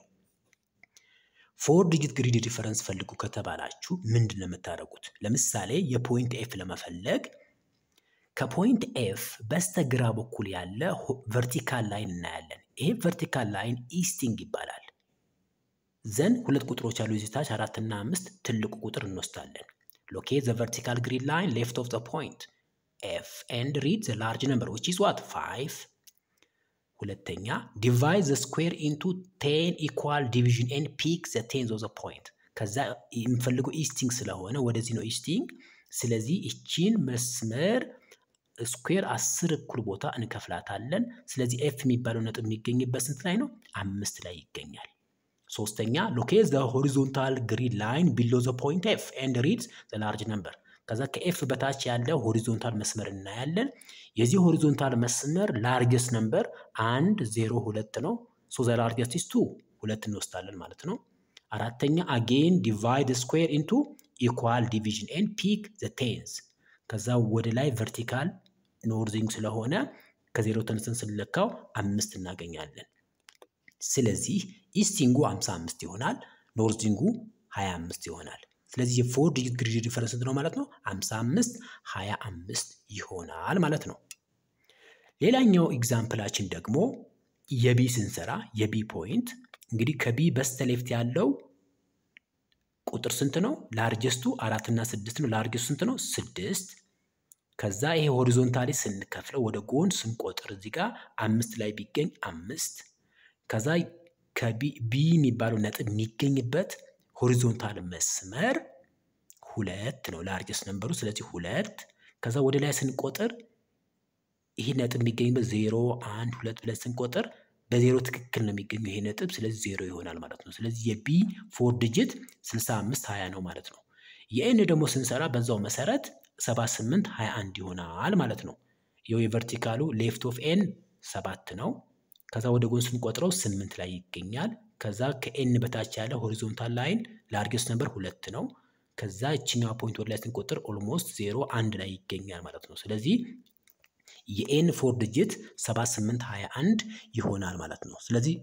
4 ዲጂት ግሪድ ሪፈረንስ ፈልጉ ከተባላችሁ ምንድን ነው የምታደርጉት? ለምሳሌ የፖይንት ኤፍ ለመፈለግ ከፖይንት ኤፍ በስተግራ በኩል ያለ ቨርቲካል ላይን እናያለን። ይሄ ቨርቲካል ላይን ኢስቲንግ ይባላል። ዘን ሁለት ቁጥሮች አሉ እዚህ ታች 4 እና 5 ትልቁ ቁጥር እንወስዳለን። locate the vertical grid line left of the point f and read the large number which is what 5. ሁለተኛ divide the square into 10 equal division and pick the tens of the point። ከዛ የምፈልገው ኢስቲንግ ስለሆነ ወደዚህ ነው ኢስቲንግ። ስለዚህ እቺን መስመር ስኩዌር 10 እኩል ቦታ እንከፍላታለን። ስለዚህ ኤፍ የሚባለው ነጥብ የሚገኝበት ስንት ላይ ነው? 5 ላይ ይገኛል። ሶስተኛ locate the horizontal grid line below the point f and read the large number። ከዛ ከኤፍ በታች ያለ ሆሪዞንታል መስመር እናያለን። የዚህ ሆሪዞንታል መስመር ላርጀስት ነምበር 1 0 2 ነው። so the largest is 2 2 እንወስዳለን ማለት ነው። አራተኛ again divide the square into equal division and pick the tens። ከዛ ወደ ላይ ቨርቲካል ኖርዚንግ ስለሆነ ከዜሮ ተነስተን ስለካው 5 እናገኛለን። ስለዚህ ኢስቲንጉ 55 ይሆናል፣ ኖርዚንጉ 25 ይሆናል። ስለዚህ የ4 ዲጂት ግሪድ ሪፈረንስ ነው ማለት ነው 55 25 ይሆናል ማለት ነው። ሌላኛው ኤግዛምፕላችን ደግሞ የቢ ስንሰራ የቢ ፖይንት እንግዲህ ከቢ በስተሌፍት ያለው ቁጥር ስንት ነው? ላርጀስቱ 4 እና 6 ነው። ላርጀስቱ ስንት ነው? 6። ከዛ ይሄ ሆሪዞንታሊ ስንከፍለው ወደ ጎን ስንቆጥር እዚህ ጋር 5 ላይ ቢገኝ 5። ከዛ ከቢ የሚባለው ነጥብ የሚገኝበት ሆሪዞንታል መስመር 2 ነው ላርጀስት ነምበሩ። ስለዚህ 2። ከዛ ወደ ላይ ስንቆጥር ይሄ ነጥብ የሚገኝበት 0 1 2 ብለን ስንቆጥር በዜሮ ትክክል ነው የሚገኘው ይሄ ነጥብ። ስለዚህ ዜሮ ይሆናል ማለት ነው። ስለዚህ የቢ 4 ዲጂት 65 20 ነው ማለት ነው። የኤን ደግሞ ስንሰራ በዛው መሰረት 78 21 ይሆናል ማለት ነው። ይኸው የቨርቲካሉ ሌፍት ኦፍ ኤን 7 ነው። ከዛ ወደ ጎን ስንቆጥረው 8 ላይ ይገኛል። ከዛ ከኤን በታች ያለ ሆሪዞንታል ላይን ላርጌስት ነምበር 2 ነው። ከዛ እቺኛው ፖይንት ወደ ላይ ስንቆጥር ኦልሞስት 0 1 ላይ ይገኛል ማለት ነው። ስለዚህ የኤን 4 ዲጂት 78 21 ይሆናል ማለት ነው። ስለዚህ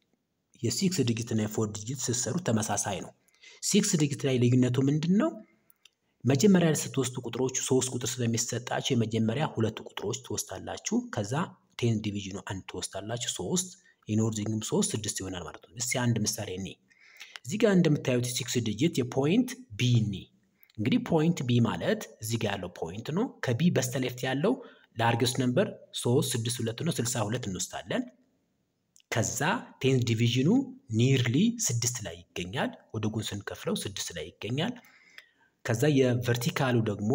የ6 ዲጂት እና የ4 ዲጂት ስትሰሩ ተመሳሳይ ነው። 6 ዲጂት ላይ ልዩነቱ ምንድነው? መጀመሪያ ላይ ስትወስዱ ቁጥሮቹ 3 ቁጥር ስለሚሰጣችሁ የመጀመሪያ 2 ቁጥሮች ትወስዳላችሁ። ከዛ 10 ዲቪዥኑ 1 ትወስዳላችሁ 3 ኢንወርዲንግም 3 6 ይሆናል ማለት ነው። እስቲ አንድ ምሳሌ እኔ እዚህ ጋር እንደምታዩት 6 ዲጂት የፖይንት ቢ ኒ እንግዲህ ፖይንት ቢ ማለት እዚህ ጋር ያለው ፖይንት ነው። ከቢ በስተሌፍት ያለው ላርጌስት ነምበር 3 6 2 ነው 62 እንወስዳለን። ከዛ 10 ዲቪዥኑ ኒርሊ 6 ላይ ይገኛል። ወደ ጎን ስንከፍለው 6 ላይ ይገኛል። ከዛ የቨርቲካሉ ደግሞ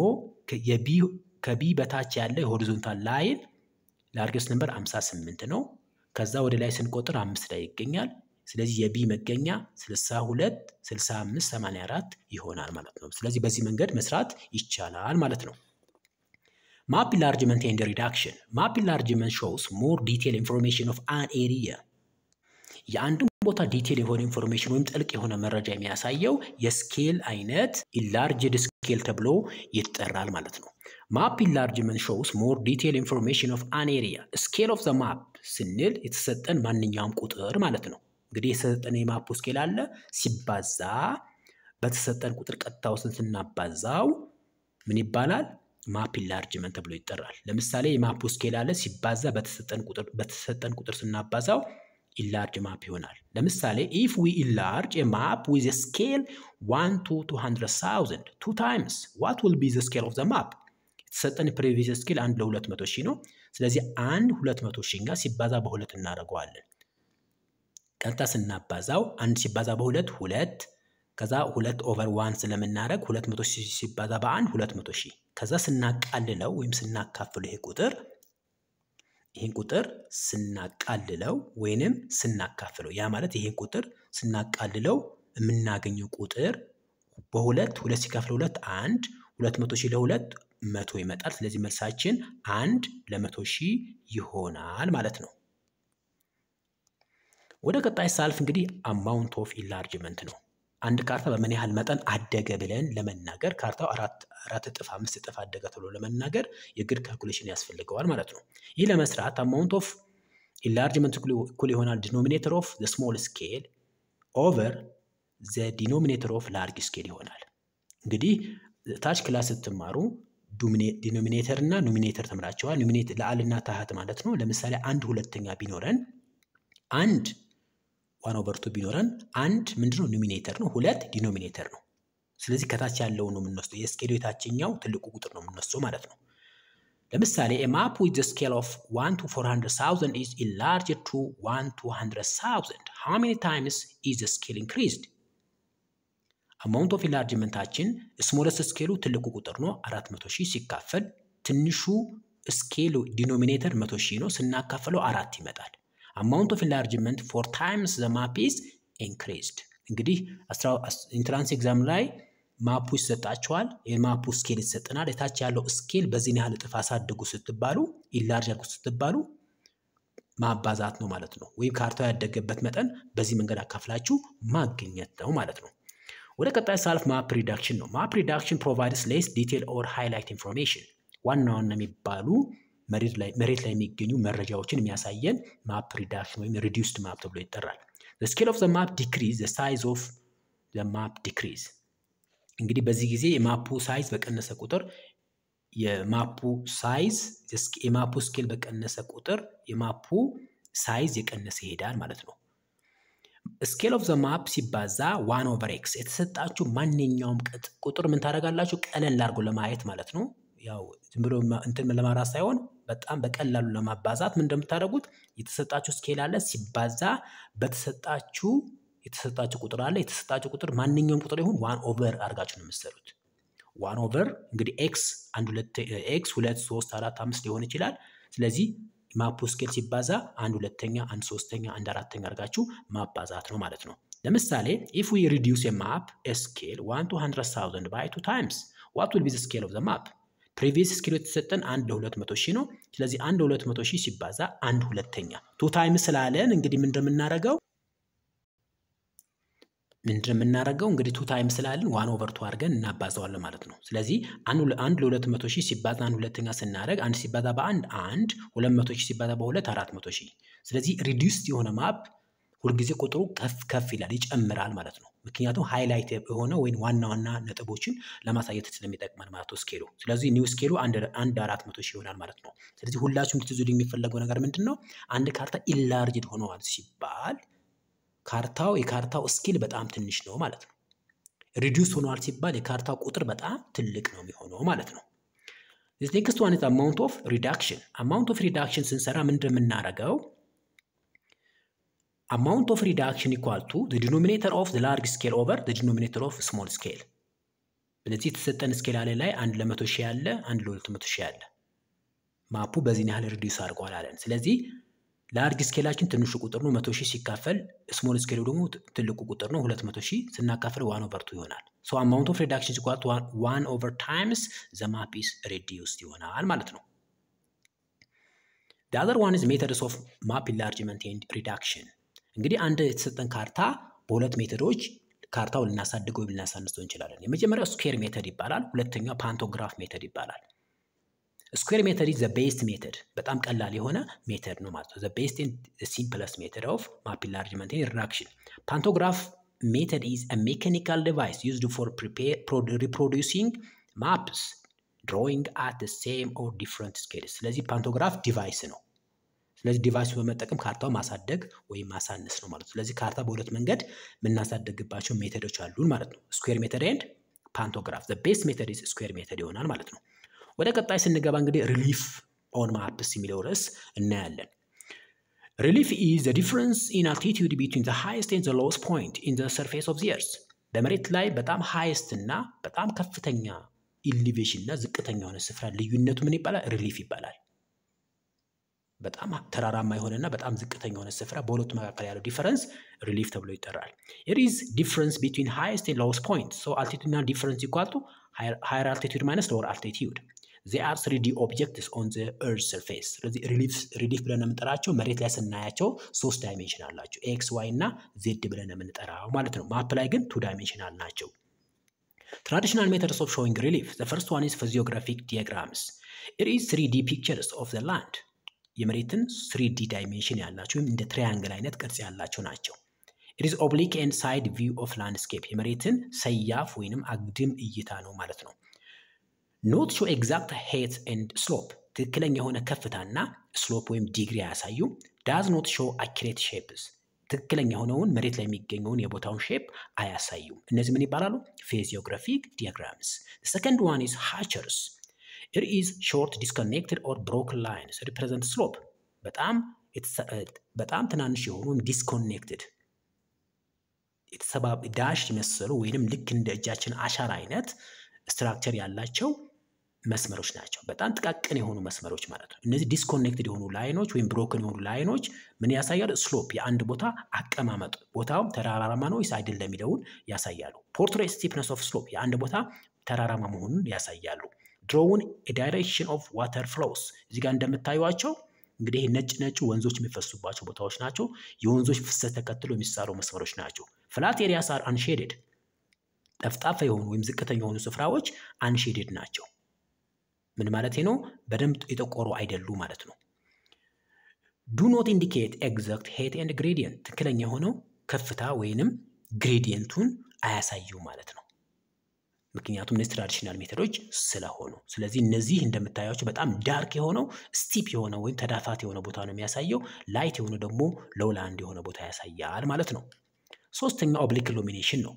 ከቢ በታች ያለ የሆሪዞንታል ላይን ላርጌስት ነምበር 58 ነው። ከዛ ወደ ላይ ስንቆጥር 5 ላይ ይገኛል። ስለዚህ የቢ መገኛ 62 65 84 ይሆናል ማለት ነው። ስለዚህ በዚህ መንገድ መስራት ይቻላል ማለት ነው። Map enlargement and reduction. Map enlargement shows more detailed information of an area. የአንድን ቦታ ዲቴል የሆነ ኢንፎርሜሽን ወይም ጥልቅ የሆነ መረጃ የሚያሳየው የስኬል አይነት ኢንላርጅድ ስኬል ተብሎ ይጠራል ማለት ነው። Map enlargement shows more detailed information of an area. Scale of the map ስንል የተሰጠን ማንኛውም ቁጥር ማለት ነው። እንግዲህ የተሰጠን የማፑ ስኬል አለ ሲባዛ በተሰጠን ቁጥር ቀጥታው ስናባዛው ምን ይባላል? ማፕ ኢንላርጅመንት ተብሎ ይጠራል። ለምሳሌ የማፑ ስኬል አለ ሲባዛ በተሰጠን ቁጥር ስናባዛው ኢንላርጅ ማፕ ይሆናል። ለምሳሌ if we enlarge a map with a scale 1 to 200,000 2 times what will be the scale of the map? የተሰጠን previous scale 1 ለ200,000 ነው። ስለዚህ 1 200,000 ጋር ሲባዛ በሁለት እናደርገዋለን። ቀጥታ ስናባዛው 1 ሲባዛ በሁለት 2 ከዛ 2 ኦቨር 1 ስለምናደርግ 200,000 ሲባዛ በ1 200,000 ከዛ ስናቃልለው ወይም ስናካፍለው ይሄን ቁጥር ስናቃልለው ወይንም ስናካፍለው ያ ማለት ይሄን ቁጥር ስናቃልለው የምናገኘው ቁጥር በሁለት ሲካፈል 2 1 200,000 ለሁለት 100 ይመጣል። ስለዚህ መልሳችን 1 ለ100,000 ይሆናል ማለት ነው። ወደ ቀጣይ ሳልፍ እንግዲህ አማውንት ኦፍ ኢንላርጅመንት ነው። አንድ ካርታ በምን ያህል መጠን አደገ ብለን ለመናገር ካርታው 4 እጥፍ 5 እጥፍ አደገ ተብሎ ለመናገር የግድ ካልኩሌሽን ያስፈልገዋል ማለት ነው። ይህ ለመስራት አማውንት ኦፍ ኢንላርጅመንት እኩል ይሆናል ዲኖሚኔተር ኦፍ ዘ ስሞል ስኬል ኦቨር ዘ ዲኖሚኔተር ኦፍ ላርጅ ስኬል ይሆናል። እንግዲህ ታች ክላስ ስትማሩ ዲኖሚኔተር እና ኑሚኔተር ተምራቸዋል። ኑሚኔተር ለአልና ታህት ማለት ነው። ለምሳሌ 1 ሁለተኛ ቢኖረን 1 1 ኦቨር 2 ቢኖረን 1 ምንድነው ኑሚኔተር ነው፣ 2 ዲኖሚኔተር ነው። ስለዚህ ከታች ያለው ነው የምንወስደው የስኬሉ የታችኛው ትልቁ ቁጥር ነው የምንወስደው ማለት ነው። ለምሳሌ a map with the scale of 1 to 400,000 is enlarged to 1 to 100,000. How many times is the scale increased? አማውንት ኦፍ ኢንላርጅመንታችን ስሞለስት ስኬሉ ትልቁ ቁጥር ነው 400,000 ሲካፈል ትንሹ ስኬሉ ዲኖሚኔተር 100,000 ነው ስናካፍለው 4 ይመጣል። amount of enlargement 4 times the map is increased። እንግዲህ ኢንትራንስ ኤግዛም ላይ ማፑ ይሰጣቸዋል። የማፑ ስኬል ይሰጠናል። የታች ያለው ስኬል በዚህ ያህል እጥፍ አሳድጉ ስትባሉ ኢንላርጅ አድርጉ ስትባሉ ማባዛት ነው ማለት ነው። ወይም ካርታው ያደገበት መጠን በዚህ መንገድ አካፍላችሁ ማግኘት ነው ማለት ነው። ወደ ቀጣይ ሳልፍ ማፕ ሪዳክሽን ነው። ማፕ ሪዳክሽን provides less detail or highlight information። ዋና የሚባሉ መሬት ላይ የሚገኙ መረጃዎችን የሚያሳየን ማፕ ሪዳክሽን ወይም reduced map ተብሎ ይጠራል። the scale of the map decrease the size of the map decrease። እንግዲህ በዚህ ጊዜ የማፑ ሳይዝ በቀነሰ ቁጥር የማፑ ስኬል በቀነሰ ቁጥር የማፑ ሳይዝ የቀነሰ ይሄዳል ማለት ነው። scale of the map ሲባዛ 1 over x የተሰጣችሁ ማንኛውም ቁጥር ምን ታደርጋላችሁ? ቀለል አድርጎ ለማየት ማለት ነው። ያው ዝም ብሎ እንትን ለማራስ ሳይሆን በጣም በቀላሉ ለማባዛት ምን እንደምታደርጉት የተሰጣችሁ ስኬል አለ ሲባዛ በተሰጣችሁ ቁጥር አለ። የተሰጣችሁ ቁጥር ማንኛውም ቁጥር ይሁን 1 over አድርጋችሁ ነው የምትሰሩት። 1 over እንግዲህ x 1 2 3 4 5 ሊሆን ይችላል። ስለዚህ ማፑ ስኬል ሲባዛ 1/2 1/3 1/4 አድርጋችሁ ማባዛት ነው ማለት ነው። ለምሳሌ if we reduce a map a scale 1 to 100,000 by 2 times what will be the scale of the map? previous scale የተሰጠን 1 ለ200,000 ነው። ስለዚህ 1 ለ200,000 ሲባዛ 1/2 2 times ስላለን እንግዲህ ምንድነው የምናደርገው እንግዲህ 2 times ስላለን 1/2 አድርገን እናባዛዋለን ማለት ነው። ስለዚህ 1 ለ200,000 ሲባዛ 1/2 ስናደርግ 1 ሲባዛ በ1 1 200,000 ሲባዛ በ2 400,000። ስለዚህ ሪዲዩስድ የሆነ ማፕ ሁልጊዜ ቁጥሩ ከፍ ይላል ይጨምራል ማለት ነው። ምክንያቱም ሃይላይት የሆነ ወይም ዋና ነጥቦችን ለማሳየት ስለሚጠቅመን ማለት ነው ስኬሉ። ስለዚህ ኒው ስኬሉ 400,000 ይሆናል ማለት ነው። ስለዚህ ሁላችሁም ልትይዙልኝ የሚፈለገው ነገር ምንድነው? አንድ ካርታ ኢንላርጅድ ሆኗል ሲባል የካርታው ስኬል በጣም ትንሽ ነው ማለት ነው። ሪዲዩስ ሆኗል ሲባል የካርታው ቁጥር በጣም ትልቅ ነው የሚሆነው ማለት ነው። this next one is amount of reduction ስንሰራ ምንድነው የምናደርገው? amount of reduction equal to the denominator of the large scale over the denominator of small scale። ስለዚህ የተሰጠን ስኬል ላይ 1 ለ100,000 ያለ 1 ለ200,000 ያለ ማፑ በዚህ ያህል ሪዲዩስ አድርጓል አለን። ስለዚህ ላርጅ ስኬላችን ትንሹ ቁጥር ነው 100,000 ሲካፈል ስሞል ስኬሉ ደግሞ ትልቁ ቁጥር ነው 200,000 ስናካፍል 1/2 ይሆናል። so amount of reduction is equal to 1 times the map is reduced ይሆናል ማለት ነው። the other one is methods of map enlargement and reduction። እንግዲህ አንድ የተሰጠን ካርታ በሁለት ሜተዶች ካርታው ልናሳድገው ወይም ልናሳንሰው እንችላለን። የመጀመሪያው ስኩዌር ሜተድ ይባላል። ሁለተኛው ፓንቶግራፍ ሜተድ ይባላል። ስኩዌር ሜተድ is the best method በጣም ቀላል የሆነ ሜተድ ነው ማለት ነው። the best and the simplest method of map enlargement and reduction። ፓንቶግራፍ method is a mechanical device used for reproducing maps drawing at the same or different scales። ስለዚህ ፓንቶግራፍ ዲቫይስ ነው። ስለዚህ ዲቫይስ በመጠቀም ካርታው ማሳደግ ወይም ማሳነስ ነው ማለት ነው። ስለዚህ ካርታ በሁለት መንገድ የምናሳደግባቸው ሜተዶች አሉን ማለት ነው። ስኩዌር ሜተድ ኤንድ ፓንቶግራፍ። the best method is ስኩዌር ሜተድ ይሆናል ማለት ነው። ወደ ቀጣይ ስንገባ እንግዲህ ሪሊፍ ኦን ማፕስ የሚለው ርዕስ እናያለን። ሪሊፍ is the difference in altitude between the highest and the lowest point in the surface of the earth። በመሬት ላይ በጣም ሃይስት እና በጣም ከፍተኛ ኢሊቬሽን እና ዝቅተኛ የሆነ ስፍራ ልዩነቱ ምን ይባላል? ሪሊፍ ይባላል። በጣም ተራራማ የሆነና በጣም ዝቅተኛ የሆነ ስፍራ በሁለቱ መካከል ያለው ዲፈረንስ ሪሊፍ ተብሎ ይጠራል። it is difference between highest and lowest point so altitudinal difference equal to higher altitude minus lower altitude. there are 3D objects on the earth surface። ስለዚህ ሪሊፍ ብለን የምንጠራቸው መሬት ላይ ስናያቸው 3 ዳይሜንሽን አላቸው ኤክስ ዋይ እና ዜድ ብለን የምንጠራው ማለት ነው። ማፕ ላይ ግን 2 ዳይሜንሽናል ናቸው። traditional methods of showing relief the first one is physiographic diagrams. it is 3D pictures of the land። የመሬትን 3D ዳይሜንሽን ያላቸው ወይም እንደ ትራያንግል አይነት ቅርጽ ያላቸው ናቸው። it is oblique and side view of landscape የመሬትን ሰያፍ ወይንም አግድም እይታ ነው ማለት ነው። not show exact height and slope ትክክለኛ የሆነ ከፍታና ስሎፕ ወይም ዲግሪ ያሳዩ። does not show accurate shapes ትክክለኛ የሆነውን መሬት ላይ የሚገኘውን የቦታውን ሼፕ አያሳዩም። እነዚህ ምን ይባላሉ? physiographic diagrams. the second one is hatchers. it is short disconnected or broken lines represent slope በጣም ትናንሽ የሆኑ ዲስኮኔክትድ ዳሽ የመሰሉ ወይንም ልክ እንደ እጃችን አሻራ አይነት ስትራክቸር ያላቸው መስመሮች ናቸው። በጣም ጥቃቅን የሆኑ መስመሮች ማለት ነው። እነዚህ ዲስኮኔክትድ የሆኑ ላይኖች ወይም ብሮከን የሆኑ ላይኖች ምን ያሳያሉ? ስሎፕ የአንድ ቦታ አቀማመጥ ቦታው ተራራማ ነው ወይስ አይደለም የሚለውን ያሳያሉ። ፖርትሬት ስቲፕነስ ኦፍ ስሎፕ የአንድ ቦታ ተራራማ መሆኑን ያሳያሉ። ድሮውን ዳይሬክሽን ኦፍ ዋተር ፍሎውስ እዚህ ጋር እንደምታዩዋቸው እንግዲህ ነጭ ወንዞች የሚፈሱባቸው ቦታዎች ናቸው። የወንዞች ፍሰት ተከትሎ የሚሳሉ መስመሮች ናቸው። ፍላት ኤሪያስ አር አንሼድድ ጠፍጣፋ የሆኑ ወይም ዝቅተኛ የሆኑ ስፍራዎች አንሼድድ ናቸው። ምን ማለት ነው? በደንብ የጠቆሩ አይደሉ ማለት ነው። do not indicate exact height and gradient ትክክለኛ የሆነው ከፍታ ወይንም ግሬዲየንቱን አያሳዩ ማለት ነው። ምክንያቱም እነዚህ ትራዲሽናል ሜተዶች ስለሆኑ። ስለዚህ እነዚህ እንደምታዩቸው በጣም ዳርክ የሆነው ስቲፕ የሆነ ወይም ተዳፋት የሆነ ቦታ ነው የሚያሳየው። ላይት የሆነ ደግሞ ሎውላንድ የሆነ ቦታ ያሳያል ማለት ነው። ሶስተኛው ኦብሊክ ኢሉሚኔሽን ነው።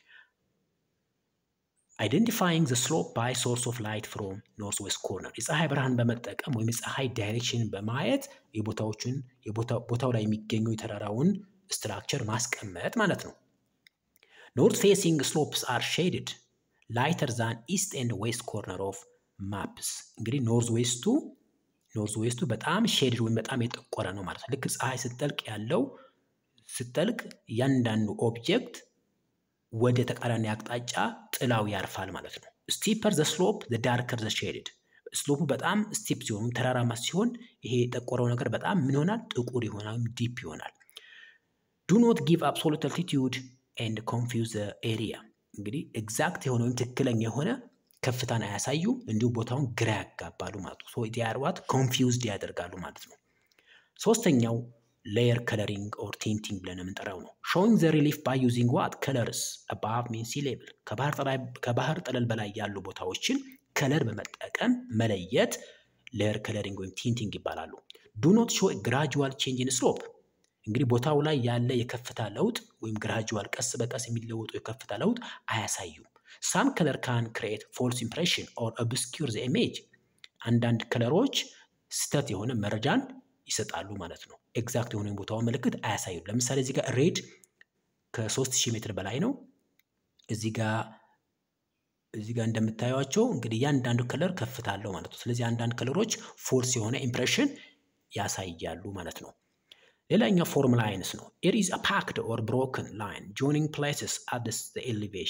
identifying the slope by source of light from northwest corner የፀሐይ ብርሃን በመጠቀም ወይም የፀሐይ ዳይሬክሽን በማየት ቦታው ላይ የሚገኘው የተራራውን ስትራክቸር ማስቀመጥ ማለት ነው። north facing slopes are shaded lighter than east and west corner of maps እንግዲህ ኖርዝ ዌስቱ ኖርዝ ዌስቱ በጣም ሼድድ ወይም በጣም የጠቆረ ነው ማለት ነው። ልክ ፀሐይ ስትጠልቅ ያለው ስትጠልቅ እያንዳንዱ ኦብጀክት ወደ ተቃራኒ አቅጣጫ ጥላው ያርፋል ማለት ነው። ስቲፐር ዘ ስሎፕ ዘ ዳርከር ዘ ሼድድ። ስሎፑ በጣም ስቲፕ ሲሆን ተራራማ ሲሆን ይሄ የጠቆረው ነገር በጣም ምን ይሆናል? ጥቁር ይሆናል፣ ዲፕ ይሆናል። ዱ ኖት ጊቭ አብሶሉት አልቲቲዩድ ኤንድ ኮንፊውዝ ዘ ኤሪያ። እንግዲህ ኤግዛክት የሆነ ወይም ትክክለኛ የሆነ ከፍታን አያሳዩም፣ እንዲሁ ቦታውን ግራ ያጋባሉ ማለት ነው። ሶ ዲያር ዋት ኮንፊውዝድ ያደርጋሉ ማለት ነው። ሶስተኛው ሌየር ከለሪንግ ኦር ቲንቲንግ ብለን የምንጠራው ነው። ሾዊንግ ዘ ሪሊፍ ባይ ዩዚንግ ዋት ከለርስ አባቭ ሚን ሲ ሌቭል። ከባህር ጠለል በላይ ያሉ ቦታዎችን ከለር በመጠቀም መለየት ሌየር ከለሪንግ ወይም ቲንቲንግ ይባላሉ። ዱ ኖት ሾው ግራጁዋል ቼንጅ ኢን ስሎፕ። እንግዲህ ቦታው ላይ ያለ የከፍታ ለውጥ ወይም ግራጁዋል ቀስ በቀስ የሚለወጡ የከፍታ ለውጥ አያሳዩም። ሳም ከለር ካን ክሬት ፎልስ ኢምፕሬሽን ኦር ኦብስኪር ዘ ኢሜጅ። አንዳንድ ከለሮች ስተት የሆነ መረጃን ይሰጣሉ ማለት ነው። ኤግዛክት የሆነ ቦታውን ምልክት አያሳዩም። ለምሳሌ እዚህ ጋር ሬድ ከ3000 ሜትር በላይ ነው። እዚህ ጋር እንደምታዩቸው እንግዲህ ያንዳንዱ ከለር ከፍታ አለው ማለት ነው። ስለዚህ አንዳንድ ከለሮች ፎልስ የሆነ ኢምፕሬሽን ያሳያሉ ማለት ነው። ሌላኛው ፎርም ላይንስ ነው። ኢት ኢዝ አ ፓክድ ኦር ብሮከን ላይን ጆይኒንግ ፕሌስስ አት ዘ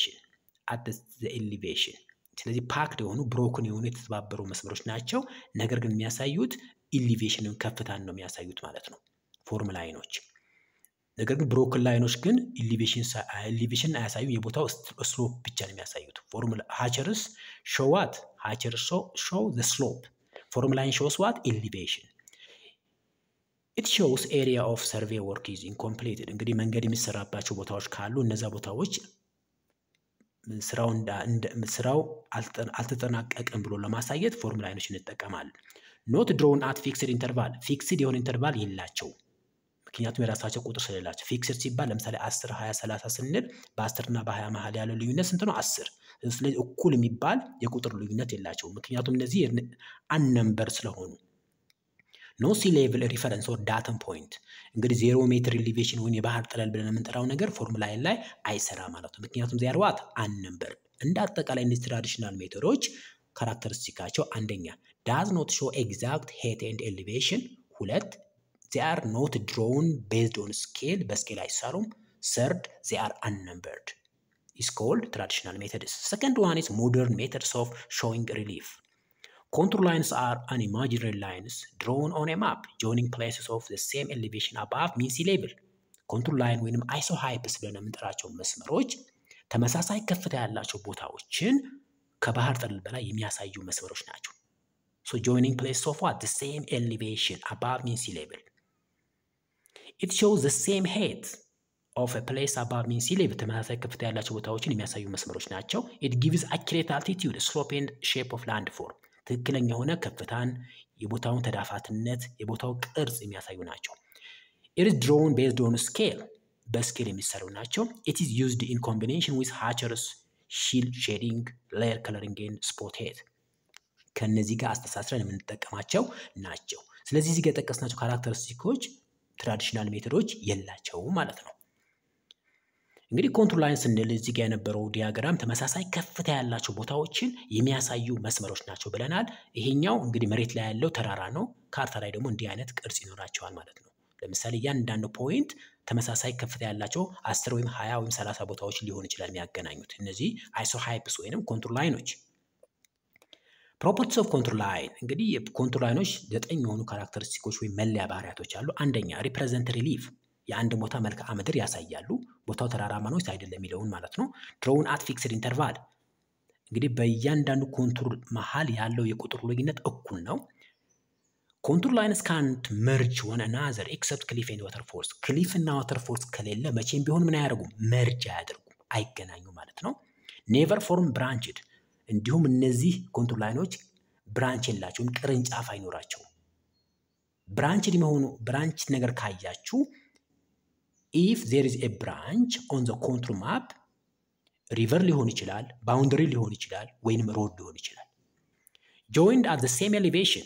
ኤሊቬሽን። ስለዚህ ፓክድ የሆኑ ብሮከን የሆኑ የተተባበሩ መስመሮች ናቸው። ነገር ግን የሚያሳዩት ኢሊቬሽንን ከፍታን ነው የሚያሳዩት ማለት ነው ፎርም ላይኖች። ነገር ግን ብሮከን ላይኖች ግን ኢሊቬሽን አያሳዩም፣ የቦታው ስሎፕ ብቻ ነው የሚያሳዩት። ፎርም ሃቸርስ ሾው ዋት? ሃቸርስ ሾው ዘ ስሎፕ። ፎርም ላይን ሾውስ ዋት? ኢሊቬሽን። ኢት ሾውስ ኤሪያ ኦፍ ሰርቬይ ወርክ ኢዝ ኢንኮምፕሊትድ። እንግዲህ መንገድ የሚሰራባቸው ቦታዎች ካሉ እነዛ ቦታዎች ስራው አልተጠናቀቀም ብሎ ለማሳየት ፎርም ላይኖች እንጠቀማለን። ኖት ድሮውን አት ፊክስድ ኢንተርቫል። ፊክስድ የሆነ ኢንተርቫል የላቸው፣ ምክንያቱም የራሳቸው ቁጥር ስለሌላቸው። ፊክስድ ሲባል ለምሳሌ 10፣ 20፣ 30 ስንል በ10 እና በ20 መሀል ያለው ልዩነት ስንት ነው? 10። ስለዚህ እኩል የሚባል የቁጥር ልዩነት የላቸው፣ ምክንያቱም እነዚህ አንነምበር ስለሆኑ። ኖ ሲ ሌቭል ሪፈረንስ ኦር ዳተም ፖይንት። እንግዲህ 0 ሜትር ኢሊቬሽን ወይም የባህር ጠለል ብለን የምንጠራው ነገር ፎርም ላይን ላይ አይሰራ ማለት ነው፣ ምክንያቱም ዚያር ዋት? አንነምበር። እንደ አጠቃላይ እነዚህ ትራዲሽናል ሜተዶች ካራክተሪስቲካቸው አንደኛ ዳዝ ኖት ሾው ኤግዛክት ሄት ኤንድ ኤሊቬሽን። 2 they are not drawn based on scale፣ በስኬል አይሰሩም። third they are unnumbered is called traditional methods። second one is modern methods of showing relief. Contour lines are an imaginary lines drawn on a map joining places of the same elevation above mean sea level። ኮንቱር ላይን ወይንም አይሶሃይፕስ ብለን የምንጠራቸው መስመሮች ተመሳሳይ ከፍታ ያላቸው ቦታዎችን ከባህር ጠለል በላይ የሚያሳዩ መስመሮች ናቸው። so joining places of what? the same elevation above mean sea level. It shows the same height of a place above mean sea level። ተመሳሳይ ከፍታ ያላቸው ቦታዎችን የሚያሳዩ መስመሮች ናቸው። It gives accurate altitude, slope and shape of landform። ትክክለኛ የሆነ ከፍታን፣ የቦታውን ተዳፋትነት፣ የቦታው ቅርጽ የሚያሳዩ ናቸው። It is drawn based on scale። በስኬል የሚሰሩ ናቸው። It is used in combination with hatchers, shield shading, layer coloring and spot head። ከነዚህ ጋር አስተሳስረን የምንጠቀማቸው ናቸው። ስለዚህ እዚህ ጋር የጠቀስናቸው ካራክተሪስቲኮች ትራዲሽናል ሜተዶች የላቸው ማለት ነው። እንግዲህ ኮንቱር ላይን ስንል እዚህ ጋር የነበረው ዲያግራም ተመሳሳይ ከፍታ ያላቸው ቦታዎችን የሚያሳዩ መስመሮች ናቸው ብለናል። ይሄኛው እንግዲህ መሬት ላይ ያለው ተራራ ነው። ካርታ ላይ ደግሞ እንዲህ አይነት ቅርጽ ይኖራቸዋል ማለት ነው። ለምሳሌ እያንዳንዱ ፖይንት ተመሳሳይ ከፍታ ያላቸው 10 ወይም 20 ወይም 30 ቦታዎች ሊሆን ይችላል የሚያገናኙት። እነዚህ አይሶሃይፕስ ወይንም ኮንቱር ላይኖች። ፕሮፐርቲስ ኦፍ ኮንቱር ላይን። እንግዲህ የኮንቱር ላይኖች 9 የሆኑ ካራክተሪስቲኮች ወይም መለያ ባህሪያቶች አሉ። አንደኛ ሪፕሬዘንት ሪሊፍ፣ የአንድ ቦታ መልክዓ ምድር ያሳያሉ። ቦታው ተራራማ ነው አይደለም የሚለውን ማለት ነው። ድሮውን አት ፊክስድ ኢንተርቫል፣ እንግዲህ በእያንዳንዱ ኮንቱር መሃል ያለው የቁጥር ልዩነት እኩል ነው። ኮንቱር ላይንስ ካንት መርጅ ዋን አናዘር ኤክሰፕት ክሊፍ ኤንድ ዋተር ፎርስ። ክሊፍ እና ዋተር ፎርስ ከሌለ መቼም ቢሆን ምን አያደርጉም? መርጅ አያደርጉም፣ አይገናኙ ማለት ነው። ኔቨር ፎርም ብራንችድ፣ እንዲሁም እነዚህ ኮንቱር ላይኖች ብራንች የላቸውም፣ ቅርንጫፍ አይኖራቸውም። ብራንችድ የሚሆኑ ብራንች ነገር ካያችሁ if there is a branch on the contour map river ሊሆን ይችላል፣ boundary ሊሆን ይችላል፣ ወይንም road ሊሆን ይችላል። joined at the same elevation,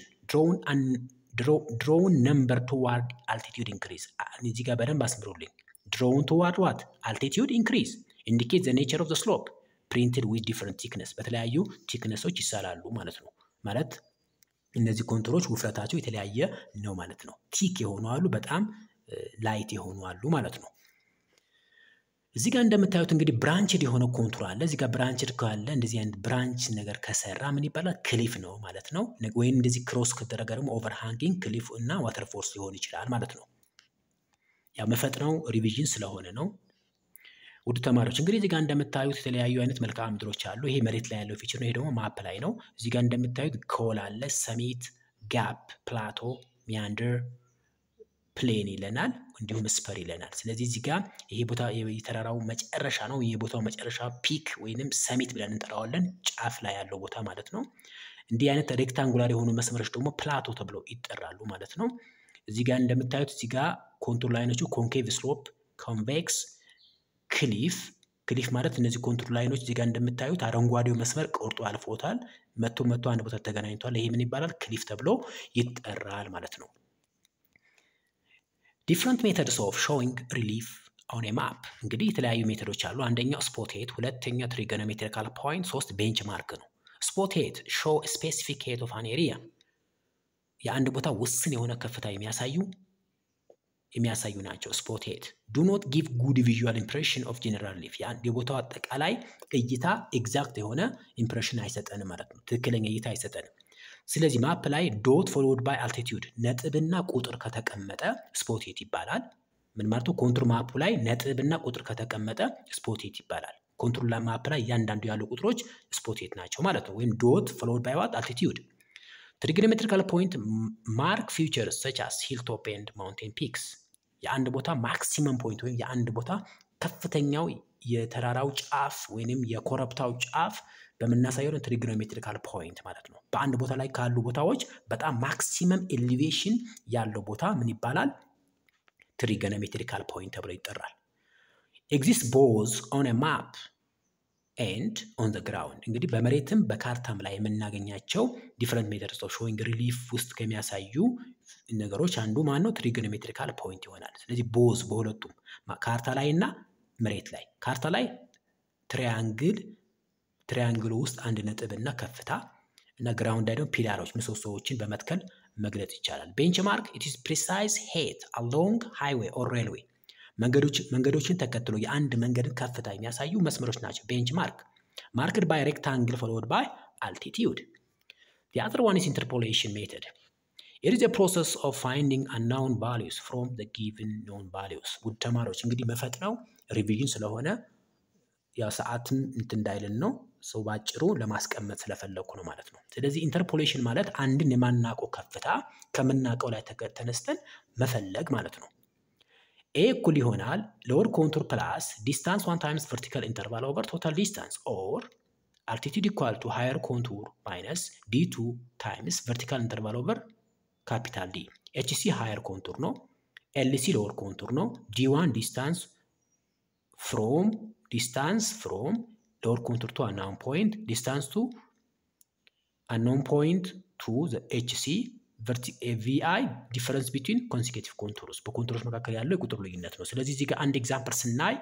drawn number toward altitude increase። እዚህ ጋር በደንብ አስምሩልኝ። drawn toward what? altitude increase indicates the nature of the slope, printed with different thickness። በተለያዩ ቲክነሶች ይሳላሉ ማለት ነው። ማለት እነዚህ ኮንቱሮች ውፍረታቸው የተለያየ ነው ማለት ነው። ቲክ የሆኑ አሉ፣ በጣም ላይት የሆኑ አሉ ማለት ነው። እዚህ ጋር እንደምታዩት እንግዲህ ብራንችድ የሆነ ኮንቱር አለ። እዚህ ጋር ብራንችድ ካለ እንደዚህ አይነት ብራንች ነገር ከሰራ ምን ይባላል? ክሊፍ ነው ማለት ነው። ወይም እንደዚህ ክሮስ ከተደረገ ደግሞ ኦቨርሃንጊንግ ክሊፍ እና ዋተርፎርስ ሊሆን ይችላል ማለት ነው። ያ መፈጥነው ሪቪዥን ስለሆነ ነው። ውድ ተማሪዎች እንግዲህ እዚህ ጋር እንደምታዩት የተለያዩ አይነት መልክዓ ምድሮች አሉ። ይሄ መሬት ላይ ያለው ፊቸር ነው። ይሄ ደግሞ ማፕ ላይ ነው። እዚህ ጋር እንደምታዩት ኮል አለ፣ ሰሚት፣ ጋፕ፣ ፕላቶ፣ ሚያንደር፣ ፕሌን ይለናል፣ እንዲሁም ስፐር ይለናል። ስለዚህ እዚህ ጋር ይሄ ቦታ የተራራው መጨረሻ ነው። ይሄ ቦታው መጨረሻ ፒክ ወይንም ሰሚት ብለን እንጠራዋለን፣ ጫፍ ላይ ያለው ቦታ ማለት ነው። እንዲህ አይነት ሬክታንጉላር የሆኑ መስመሮች ደግሞ ፕላቶ ተብለው ይጠራሉ ማለት ነው። እዚህ ጋር እንደምታዩት እዚህ ጋር ኮንቱር ላይኖቹ ኮንኬቭ ስሎፕ፣ ኮንቬክስ፣ ክሊፍ ማለት እነዚህ ኮንቱር ላይኖች እዚህ ጋር እንደምታዩት አረንጓዴው መስመር ቆርጦ አልፎታል። መቶ አንድ ቦታ ተገናኝቷል። ይሄ ምን ይባላል? ክሊፍ ተብሎ ይጠራል ማለት ነው። ዲፍረንት ሜተድስ ኦፍ ሾዊንግ ሪሊፍ ኦን ኤ ማፕ እንግዲህ የተለያዩ ሜተዶች አሉ። አንደኛው ስፖት ሄት፣ ሁለተኛው ትሪጎኖሜትሪካል ፖይንት፣ ሶስት ቤንች ማርክ ነው። ስፖት ሄት ሾው ስፔሲፊክ ሄት ኦፍ አን ኤሪያ የአንድ ቦታ ውስን የሆነ ከፍታ የሚያሳዩ ናቸው። ስፖት ሄት ዱ ኖት ጊቭ ጉድ ቪዥዋል ኢምፕሬሽን ኦፍ ጀነራል ሪሊፍ የቦታው አጠቃላይ እይታ ኤግዛክት የሆነ ኢምፕሬሽን አይሰጠንም ማለት ነው። ትክክለኛ እይታ አይሰጠንም። ስለዚህ ማፕ ላይ ዶት ፎሎውድ ባይ አልቲቲዩድ ነጥብና ቁጥር ከተቀመጠ ስፖት ሄት ይባላል። ምን ማለት ነው? ኮንቱር ማፑ ላይ ነጥብና ቁጥር ከተቀመጠ ስፖት ሄት ይባላል። ኮንቱር ማፕ ላይ እያንዳንዱ ያሉ ቁጥሮች ስፖት ሄት ናቸው ማለት ነው። ወይም ዶት ፎሎውድ ባይ ዋት አልቲቲዩድ። ትሪጎኖሜትሪካል ፖይንት ማርክ ፊውቸርስ ሰች አስ ሂልቶፕ ኤንድ ማውንቴን ፒክስ የአንድ ቦታ ማክሲመም ፖይንት ወይም የአንድ ቦታ ከፍተኛው የተራራው ጫፍ ወይንም የኮረብታው ጫፍ በምናሳየው ትሪጎኖሜትሪካል ፖይንት ማለት ነው። በአንድ ቦታ ላይ ካሉ ቦታዎች በጣም ማክሲመም ኤሊቬሽን ያለው ቦታ ምን ይባላል? ትሪጎኖሜትሪካል ፖይንት ተብሎ ይጠራል። ኤግዚስት ቦዝ ኦን ኤ ማፕ ኤንድ ኦን ዘ ግራውንድ እንግዲህ በመሬትም በካርታም ላይ የምናገኛቸው ዲፍረንት ሜተድስ ኦፍ ሾዊንግ ሪሊፍ ውስጥ ከሚያሳዩ ነገሮች አንዱ ማን ነው? ትሪጎኖሜትሪካል ፖይንት ይሆናል። ስለዚህ ቦዝ በሁለቱም ካርታ ላይ እና መሬት ላይ ካርታ ላይ ትሪያንግል ውስጥ አንድ ነጥብ እና ከፍታ እና ግራውንድ ላይ ደግሞ ፒላሮች ምሰሶዎችን በመትከል መግለጽ ይቻላል። ቤንች ማርክ ኢት ኢዝ ፕሪሳይዝ ሄት አሎንግ ሃይዌይ ኦር ሬልዌይ መንገዶችን ተከትሎ የአንድ መንገድን ከፍታ የሚያሳዩ መስመሮች ናቸው። ቤንች ማርክ ማርክድ ባይ ሬክታንግል ፎሎውድ ባይ አልቲቲዩድ። The other one is interpolation method. It is a process of finding unknown values from the given known values. ውድ ተማሪዎች እንግዲህ መፈጥነው ሪቪዥን ስለሆነ ያ ሰዓትም እንዳይልን ነው ሰው ባጭሩ ለማስቀመጥ ስለፈለኩ ነው ማለት ነው። ስለዚህ ኢንተርፖሌሽን ማለት አንድን የማናውቀው ከፍታ ከምናውቀው ላይ ተነስተን መፈለግ ማለት ነው። ኤ እኩል ይሆናል ሎወር ኮንቱር ፕላስ ዲስታንስ 1 ታይምስ ቨርቲካል ኢንተርቫል ኦቨር ቶታል ዲስታንስ ኦር altitude equal to higher contour minus d2 times vertical interval over capital D. HC higher contour ነው, LC lower contour ነው, D1 distance from lower contour to unknown point, distance to unknown point to the HC, VI difference between consecutive contours. በኮንቱሮች መካከል ያለው የቁጥር ልዩነት ነው። ስለዚህ እዚህ ጋር አንድ ኤግዛምፕል ስናይ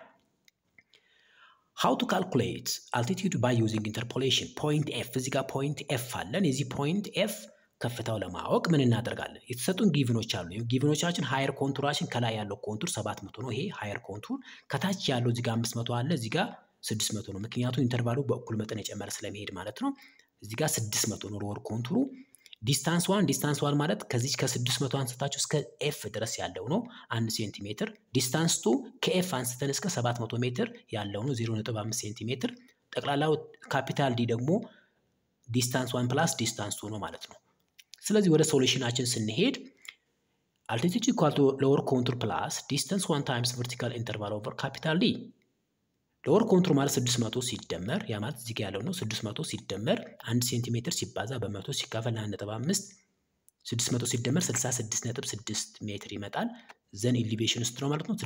how to calculate altitude by using interpolation. Point F እዚህ ጋር point F አለን። የዚህ point F ከፍታው ለማወቅ ምን እናደርጋለን? የተሰጡን ጊቭኖች አሉ። ጊቭኖቻችን ሃየር ኮንቱራችን ከላይ ያለው ኮንቱር 700 ነው። ይሄ ሃየር ኮንቱር ከታች ያለው እዚህ ጋር 500 አለ፣ እዚህ ጋር 600 ነው። ምክንያቱም ኢንተርቫሉ በእኩል መጠን የጨመረ ስለሚሄድ ማለት ነው። እዚህ ጋር 600 ነው ሎወር ኮንቱሩ። ዲስታንስ 1 ማለት ከዚህ ከ600 አንስታችሁ እስከ ኤፍ ድረስ ያለው ነው 1 ሴንቲሜትር። ዲስታንስ 2 ከኤፍ አንስተን እስከ 700 ሜትር ያለው ነው 0.5 ሴንቲሜትር። ጠቅላላው ካፒታል ዲ ደግሞ ዲስታንስ 1 ፕላስ ዲስታንስ 2 ነው ማለት ነው። ስለዚህ ወደ ሶሉሽናችን ስንሄድ altitude equal to lower contour plus distance 1 times vertical interval over capital D. ሎወር ኮንቱር ማለት 600 ሲደመር ያ ማለት እዚህ ጋር ያለው ነው 600 ሲደመር 1 ሴንቲሜትር ሲባዛ በ100 ሲካፈል 1.5 600 ሲደመር 66.6 ሜትር ይመጣል። ዘን ኢሊቬሽን ውስጥ ነው ማለት ነው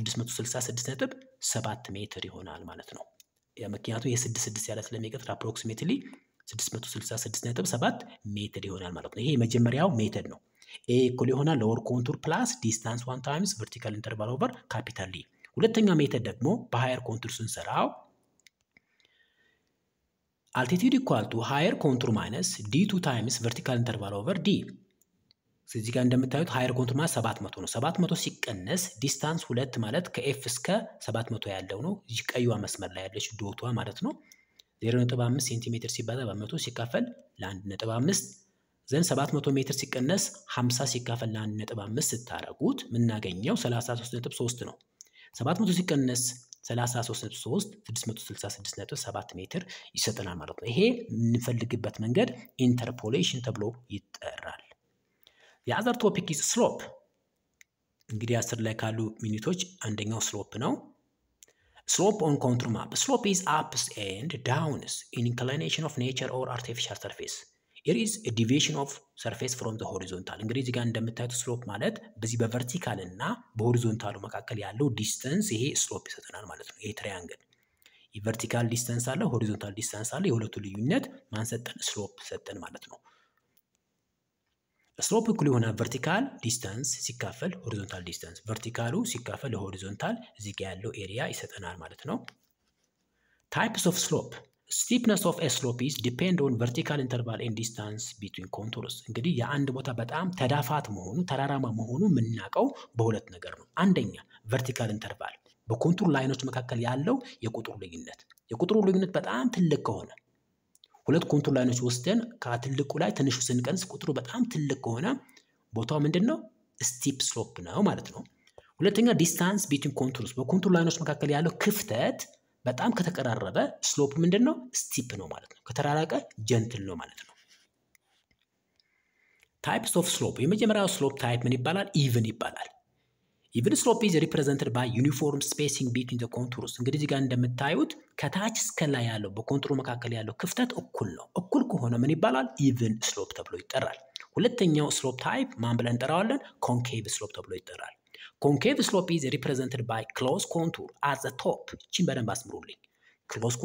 666.7 ሜትር ይሆናል ማለት ነው። ያ ምክንያቱም የ66 ያለ ስለሚቀጥል አፕሮክሲሜትሊ 666.7 ሜትር ይሆናል ማለት ነው። ይሄ የመጀመሪያው ሜተድ ነው። ኤ ኢኩል ይሆናል ሎወር ኮንቱር ፕላስ ዲስታንስ 1 ታይምስ vertical interval over capital D. ሁለተኛ ሜተድ ደግሞ በሃየር ኮንቱር ስንሰራው altitude equal to higher contour minus d2 times vertical interval over d ስለዚህ ጋር እንደምታዩት ሃየር ኮንቱር ማለት 700 ነው 700 ሲቀነስ ዲስታንስ 2 ማለት ከኤፍ እስከ 700 ያለው ነው እዚህ ቀይዋ መስመር ላይ ያለች ዶቷ ማለት ነው 0.5 ሴንቲሜትር ሲባዛ በ100 ሲካፈል ለ1.5 ዘን 700 ሜትር ሲቀነስ 50 ሲካፈል ለ1.5 ስታረጉት ምናገኘው 33.3 ነው 700 ሲቀነስ 33.3 666.7 ሜትር ይሰጠናል ማለት ነው ይሄ የምንፈልግበት መንገድ ኢንተርፖሌሽን ተብሎ ይጠራል The other topic is slope. እንግዲህ 10 ላይ ካሉ ሚኒቶች አንደኛው slope ነው. Slope on contour map. Slope is ups and downs in inclination of nature or artificial surface. Here is a deviation of surface from the horizontal. እንግዲህ እዚህ ጋር እንደምታዩት slope ማለት በዚህ በቨርቲካል እና በሆሪዞንታሉ መካከል ያለው ዲስታንስ ይሄ slope ይሰጠናል ማለት ነው. ይሄ ትራያንግል የቨርቲካል ዲስታንስ አለ ሆሪዞንታል ዲስታንስ አለ የሁለቱ ልዩነት ማን ሰጠን slope ሰጠን ማለት ነው. slope እኩል የሆነ vertical distance ሲካፈል horizontal distance verticaሉ ሲካፈል horizontal እዚህ ጋር ያለው ኤሪያ ይሰጠናል ማለት ነው types of slope steepness of a slope is depend on vertical interval and distance between contours እንግዲህ የአንድ ቦታ በጣም ተዳፋት መሆኑ ተራራማ መሆኑ ምናቀው በሁለት ነገር ነው አንደኛ vertical interval በኮንቱር ላይኖች መካከል ያለው የቁጥሩ ልዩነት በጣም ትልቅ ከሆነ ሁለት ኮንቱር ላይኖች ወስደን ከትልቁ ላይ ትንሹ ስንቀንስ ቁጥሩ በጣም ትልቅ ከሆነ ቦታው ምንድነው ስቲፕ ስሎፕ ነው ማለት ነው ሁለተኛ ዲስታንስ ቢትዊን ኮንቱርስ በኮንቱር ላይኖች መካከል ያለው ክፍተት በጣም ከተቀራረበ ስሎፕ ምንድነው ስቲፕ ነው ማለት ነው ከተራራቀ ጀንትል ነው ማለት ነው ታይፕስ ኦፍ ስሎፕ የመጀመሪያው ስሎፕ ታይፕ ምን ይባላል ኢቭን ይባላል Even slope is represented by uniform spacing between the contours. እንግዲህ እዚህ ጋር እንደምታዩት ከታች እስከ ላይ ያለው በኮንቱሩ መካከል ያለው ክፍተት እኩል ነው። እኩል ከሆነ ምን ይባላል? even slope ተብሎ ይጠራል። ሁለተኛው slope type ማን ብለን እንጠራዋለን? concave slope ተብሎ ይጠራል። concave slope is represented by close contour at the top. እቺን በደንብ አስምሩልኝ። close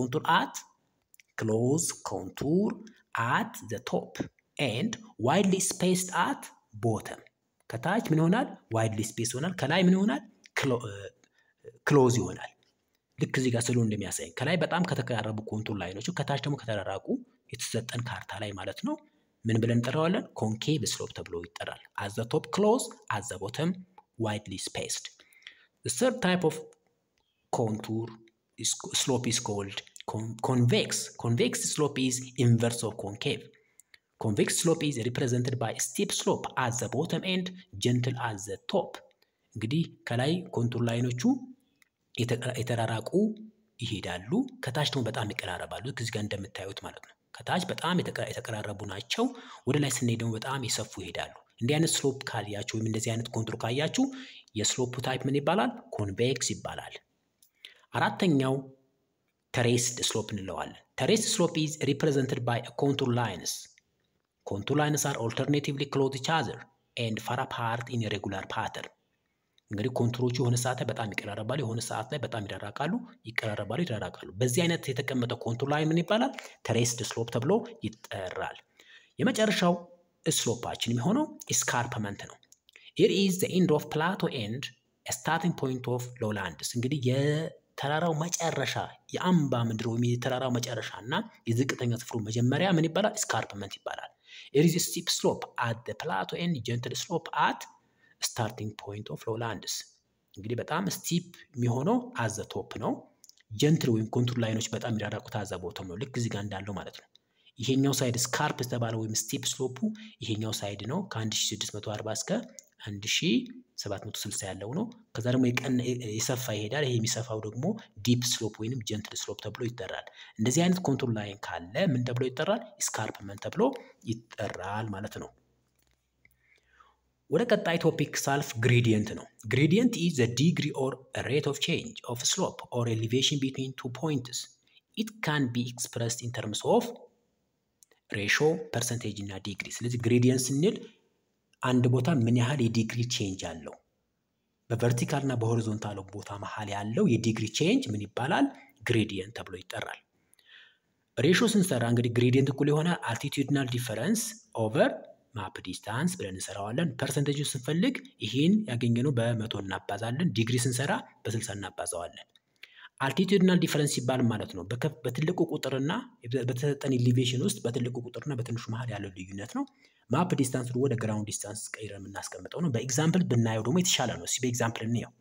contour at the top and widely spaced at bottom. ከታች ምን ይሆናል ዋይድሊ ስፔስ ይሆናል ከላይ ምን ይሆናል ክሎዝ ይሆናል ልክ እዚህ ጋር ስለው እንደሚያሳይ ከላይ በጣም ከተቀራረቡ ኮንቱር ላይኖች ከታች ደግሞ ከተራራቁ የተሰጠን ካርታ ላይ ማለት ነው ምን ብለን እንጠራዋለን ኮንኬቭ ስሎፕ ተብሎ ይጠራል at the top close at the bottom widely spaced the third type of contour slope is called convex slope is inverse of concave Convex slope is represented by steep slope at the bottom and gentle at the top. እንግዲህ ከላይ ኮንቱር ላይኖቹ የተራራቁ ይሄዳሉ ከታች ደግሞ በጣም ይቀራረባሉ እዚህ ጋር እንደምታዩት ማለት ነው ከታች በጣም የተቀራረቡ ናቸው ወደ ላይ ስንሄድ ደግሞ በጣም ይሰፉ ይሄዳሉ እንዲህ አይነት ስሎፕ ካያችሁ ወይም እንደዚህ አይነት ኮንቱር ካያችሁ የስሎፕ ታይፕ ምን ይባላል ኮንቬክስ ይባላል አራተኛው terraced slope እንለዋለን terraced slope is represented by a contour lines Contour lines are alternatively close to each other and far apart in a regular pattern. እንግዲህ ኮንቱሮቹ የሆነ ሰዓት ላይ በጣም ይቀራረባሉ የሆነ ሰዓት ላይ በጣም ይራራቃሉ በዚህ አይነት የተቀመጠ ኮንቱር ላይ ምን ይባላል terraced slope ተብሎ ይጠራል የመጨረሻው ስሎፓችን የሚሆነው escarpment ነው Here is the end of plateau and a starting point of lowlands እንግዲህ የተራራው መጨረሻ የአምባ ምድር ወይም የተራራው መጨረሻና የዝቅተኛ ስፍሩ መጀመሪያ ምን ይባላል escarpment ይባላል There is a steep slope at the plateau and gentle slope at starting point of lowlands. እንግዲህ በጣም steep የሚሆነው at the top ነው gentle ወይም ኮንቱር ላይኖች በጣም ይራራቁት at the bottom ነው ልክ እዚህ ጋር እንዳለው ማለት ነው ይሄኛው ሳይድ ስካርፕ ተባለው ወይም steep slope ይሄኛው ሳይድ ነው ከ1640 እስከ 1760 ያለው ነው ከዛ ደግሞ የሰፋ ይሄዳል ይሄ የሚሰፋው ደግሞ ዲፕ ስሎፕ ወይንም ጀንትል ስሎፕ ተብሎ ይጠራል እንደዚህ አይነት ኮንቱር ላይን ካለ ምን ተብሎ ይጠራል escarpment ተብሎ ይጠራል ማለት ነው ወደ ቀጣይ ቶፒክ ሳልፍ gradient ነው gradient is the degree or a rate of change of slope or elevation between two points it can be expressed in terms of ratio percentage እና degree ስለዚህ gradient ስንል አንድ ቦታ ምን ያህል የዲግሪ ቼንጅ አለው በቨርቲካል እና በሆሪዞንታል ቦታ መሃል ያለው የዲግሪ ቼንጅ ምን ይባላል ግሬዲየንት ተብሎ ይጠራል ሬሾ ስንሰራ እንግዲህ ግሬዲየንት እኩል የሆነ altitudinal difference over map distance ብለን እንሰራዋለን ፐርሰንቴጁ ስንፈልግ ይሄን ያገኘነው በ100 እናባዛለን ዲግሪ ስንሰራ በ60 እናባዛዋለን አልቲቲዩድናል ዲፈረንስ ይባል ማለት ነው። በትልቁ ቁጥርና በተሰጠን ኤሊቬሽን ውስጥ በትልቁ ቁጥርና በትንሹ መሃል ያለው ልዩነት ነው። ማፕ ዲስታንስ ወደ ግራውንድ ዲስታንስ ቀይረን የምናስቀምጠው ነው። በኤግዛምፕል ብናየው ደግሞ የተሻለ ነው። እስኪ በኤግዛምፕል እንየው።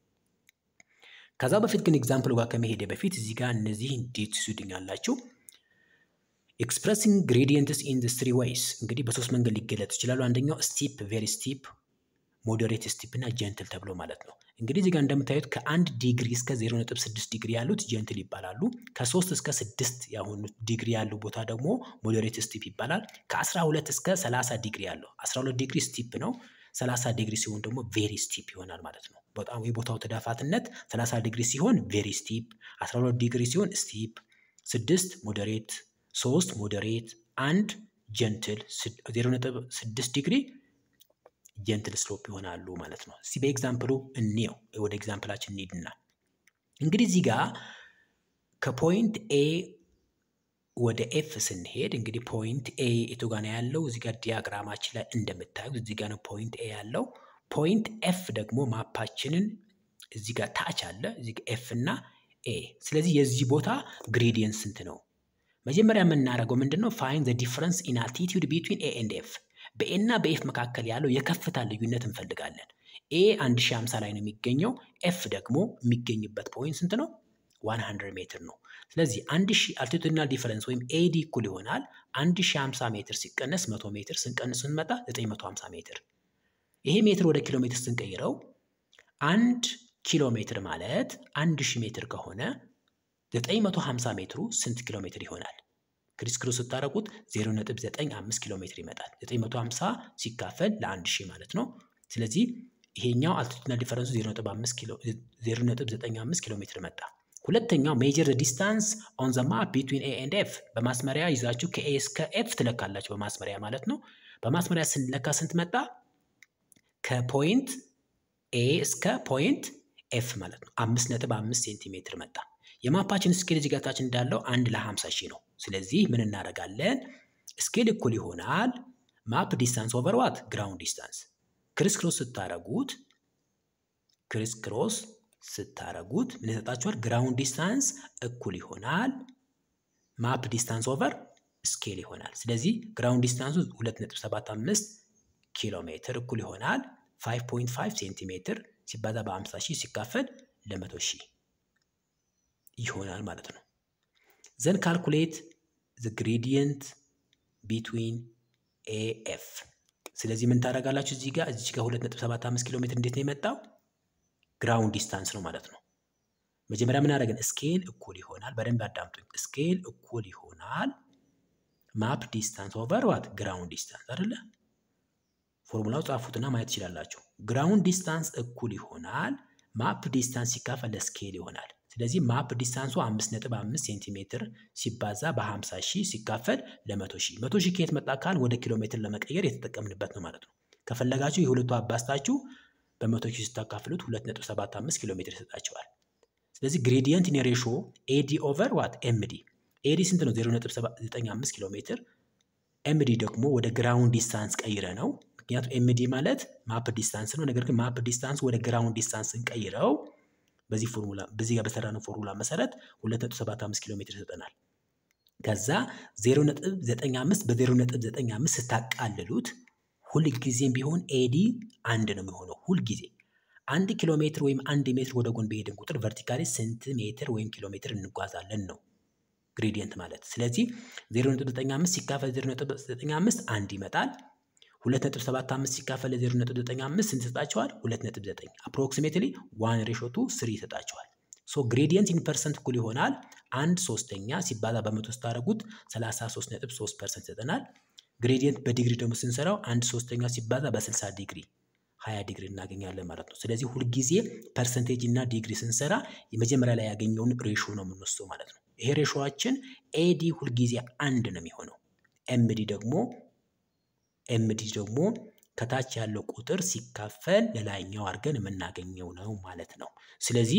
ከዛ በፊት ግን ኤግዛምፕል ጋር ከመሄድ በፊት እዚህ ጋር እነዚህ እንዴት ትሱድኛላችሁ? ኤክስፕሬሲንግ ግሬዲየንትስ ኢን ዘ ትሪ ዌይስ እንግዲህ በሶስት መንገድ ሊገለጽ ይችላሉ። አንደኛው ስቲፕ፣ ቬሪ ስቲፕ፣ ሞዴሬት ስቲፕ እና ጀንትል ተብሎ ማለት ነው። እንግዲህ እዚህ ጋር እንደምታዩት ከ1 ዲግሪ እስከ 0.6 ዲግሪ ያሉት ጀንትል ይባላሉ። ከ3 እስከ 6 ያሁኑ ዲግሪ ያለው ቦታ ደግሞ ሞዴሬት ስቲፕ ይባላል። ከ12 እስከ 30 ዲግሪ ያለው 12 ዲግሪ ስቲፕ ነው። 30 ዲግሪ ሲሆን ደግሞ ቬሪ ስቲፕ ይሆናል ማለት ነው። በጣም የቦታው ተዳፋትነት 30 ዲግሪ ሲሆን ቬሪ ስቲፕ፣ 12 ዲግሪ ሲሆን ስቲፕ፣ 6 ሞዴሬት፣ 3 ሞዴሬት፣ 1 ጀንትል፣ 0.6 ዲግሪ ጀንትል ስሎፕ ይሆናሉ ማለት ነው። እስቲ በኤግዛምፕሉ እንየው። ወደ ኤግዛምፕላችን እንሂድና እንግዲህ እዚህ ጋር ከፖይንት ኤ ወደ ኤፍ ስንሄድ እንግዲህ ፖይንት ኤ የቱ ጋር ነው ያለው? እዚህ ጋር ዲያግራማችን ላይ እንደምታዩት እዚህ ጋር ነው ፖይንት ኤ ያለው። ፖይንት ኤፍ ደግሞ ማፓችንን እዚህ ጋር ታች አለ፣ እዚህ ጋር ኤፍ እና ኤ። ስለዚህ የዚህ ቦታ ግሬዲየንት ስንት ነው? መጀመሪያ የምናደርገው ምንድነው? ፋይንድ ዘ ዲፈረንስ ኢን አልቲቲዩድ ቢትዊን ኤ ኤንድ ኤፍ። በኤ እና በኤፍ መካከል ያለው የከፍታ ልዩነት እንፈልጋለን። ኤ 1050 ላይ ነው የሚገኘው። ኤፍ ደግሞ የሚገኝበት ፖይንት ስንት ነው? 100 ሜትር ነው። ስለዚህ 1000 አልቲቲዩድናል ዲፈረንስ ወይም ኤዲ እኩል ይሆናል 1050 ሜትር ሲቀነስ 100 ሜትር ስንቀንስ ስንመጣ 950 ሜትር። ይሄ ሜትር ወደ ኪሎ ሜትር ስንቀይረው 1 ኪሎ ሜትር ማለት 1000 ሜትር ከሆነ 950 ሜትሩ ስንት ኪሎ ሜትር ይሆናል? ክሪስ ክሮስ ስታረቁት 0.95 ኪሎ ሜትር ይመጣል። 950 ሲካፈል ለ1000 ማለት ነው። ስለዚህ ይሄኛው አልቲቲዩድናል ዲፈረንሱ 0.95 ኪሎ ሜትር መጣ። ሁለተኛው ሜጀር ዘ ዲስታንስ ኦን ዘ ማፕ ቢትዊን ኤ ኤንድ ኤፍ። በማስመሪያ ይዛችሁ ከኤ እስከ ኤፍ ትለካላችሁ፣ በማስመሪያ ማለት ነው። በማስመሪያ ስንለካ ስንት መጣ? ከፖይንት ኤ እስከ ፖይንት ኤፍ ማለት ነው 5.5 ሴንቲሜትር መጣ። የማፓችን ስኬል እዚህ ጋር ታች እንዳለው 1 ለ50 ሺህ ነው። ስለዚህ ምን እናደርጋለን? ስኬል እኩል ይሆናል ማፕ ዲስታንስ ኦቨር ዋት ግራውንድ ዲስታንስ። ክሪስ ክሮስ ስታረጉት ምን ይሰጣችኋል? ግራውንድ ዲስታንስ እኩል ይሆናል ማፕ ዲስታንስ ኦቨር ስኬል ይሆናል። ስለዚህ ግራውንድ ዲስታንሱ 2.75 ኪሎ ሜትር እኩል ይሆናል 5.5 ሴንቲሜትር ሲባዛ በ50 ሺህ ሲካፈል ለ100 ሺህ ይሆናል ማለት ነው። ዘን ካልኩሌት ዘ ግሬዲየንት ቢትዊን ኤ ኤፍ። ስለዚህ ምን ታደርጋላችሁ? እዚህ ጋር 2.75 ኪሎ ሜትር እንዴት ነው የመጣው? ግራውንድ ዲስታንስ ነው ማለት ነው። መጀመሪያ ምን አደረግን? ስኬል እኩል ይሆናል፣ በደንብ አዳምጡኝ። ስኬል እኩል ይሆናል ማፕ ዲስታንስ ኦቨር ዋት ግራውንድ ዲስታንስ አይደለ? ፎርሙላው ጻፉትና ማየት ትችላላችሁ። ግራውንድ ዲስታንስ እኩል ይሆናል ማፕ ዲስታንስ ሲካፈል ለስኬል ይሆናል። ስለዚህ ማፕ ዲስታንሱ 5.5 ሴንቲሜትር ሲባዛ በ50 ሺህ ሲካፈል ለ100 ሺህ። 100 ሺህ ከየት መጣ ካል ወደ ኪሎ ሜትር ለመቀየር የተጠቀምንበት ነው ማለት ነው። ከፈለጋችሁ የሁለቱ አባስታችሁ በ100 ሺህ ስታካፍሉት 2.75 ኪሎ ሜትር ይሰጣችኋል። ስለዚህ ግሬዲየንት ኢን ሬሾ ኤዲ ኦቨር ዋት ኤምዲ። ኤዲ ስንት ነው? 0.95 ኪሎ ሜትር። ኤምዲ ደግሞ ወደ ግራውንድ ዲስታንስ ቀይረ ነው። ምክንያቱም ኤምዲ ማለት ማፕ ዲስታንስ ነው። ነገር ግን ማፕ ዲስታንስ ወደ ግራውንድ ዲስታንስ እንቀይረው በዚህ ፎርሙላ በዚህ ጋር በሰራነው ፎርሙላ መሰረት 2.75 ኪሎ ሜትር ይሰጠናል። ከዛ 0.95 በ0.95 ስታቃልሉት ሁልጊዜም ቢሆን ኤዲ 1 ነው የሚሆነው። ሁልጊዜ 1 ኪሎ ሜትር ወይም 1 ሜትር ወደ ጎን በሄድን ቁጥር ቨርቲካሊ ስንት ሜትር ወይም ኪሎ ሜትር እንጓዛለን ነው ግሬዲየንት ማለት። ስለዚህ 0.95 ሲካፈል 0.95 1 ይመጣል። 2.75 ሲካፈል 0.95 ስንት ይሰጣቸዋል? 2.9 አፕሮክሲሜትሊ 1:3 ይሰጣቸዋል። ሶ ግሬዲየንት ኢን ፐርሰንት እኩል ይሆናል 1/3 ሲባዛ በመቶ ስታደርጉት 33.3% ይሰጠናል። ግሬዲየንት በዲግሪ ደግሞ ስንሰራው 1/3 ሲባዛ በ60 ዲግሪ 20 ዲግሪ እናገኛለን ማለት ነው። ስለዚህ ሁልጊዜ ፐርሰንቴጅ እና ዲግሪ ስንሰራ የመጀመሪያ ላይ ያገኘውን ሬሾ ነው የምንወስደው ማለት ነው። ይሄ ሬሾአችን ኤዲ ሁልጊዜ 1 ነው የሚሆነው። ኤምዲ ደግሞ ከታች ያለው ቁጥር ሲካፈል ለላይኛው አድርገን የምናገኘው ነው ማለት ነው። ስለዚህ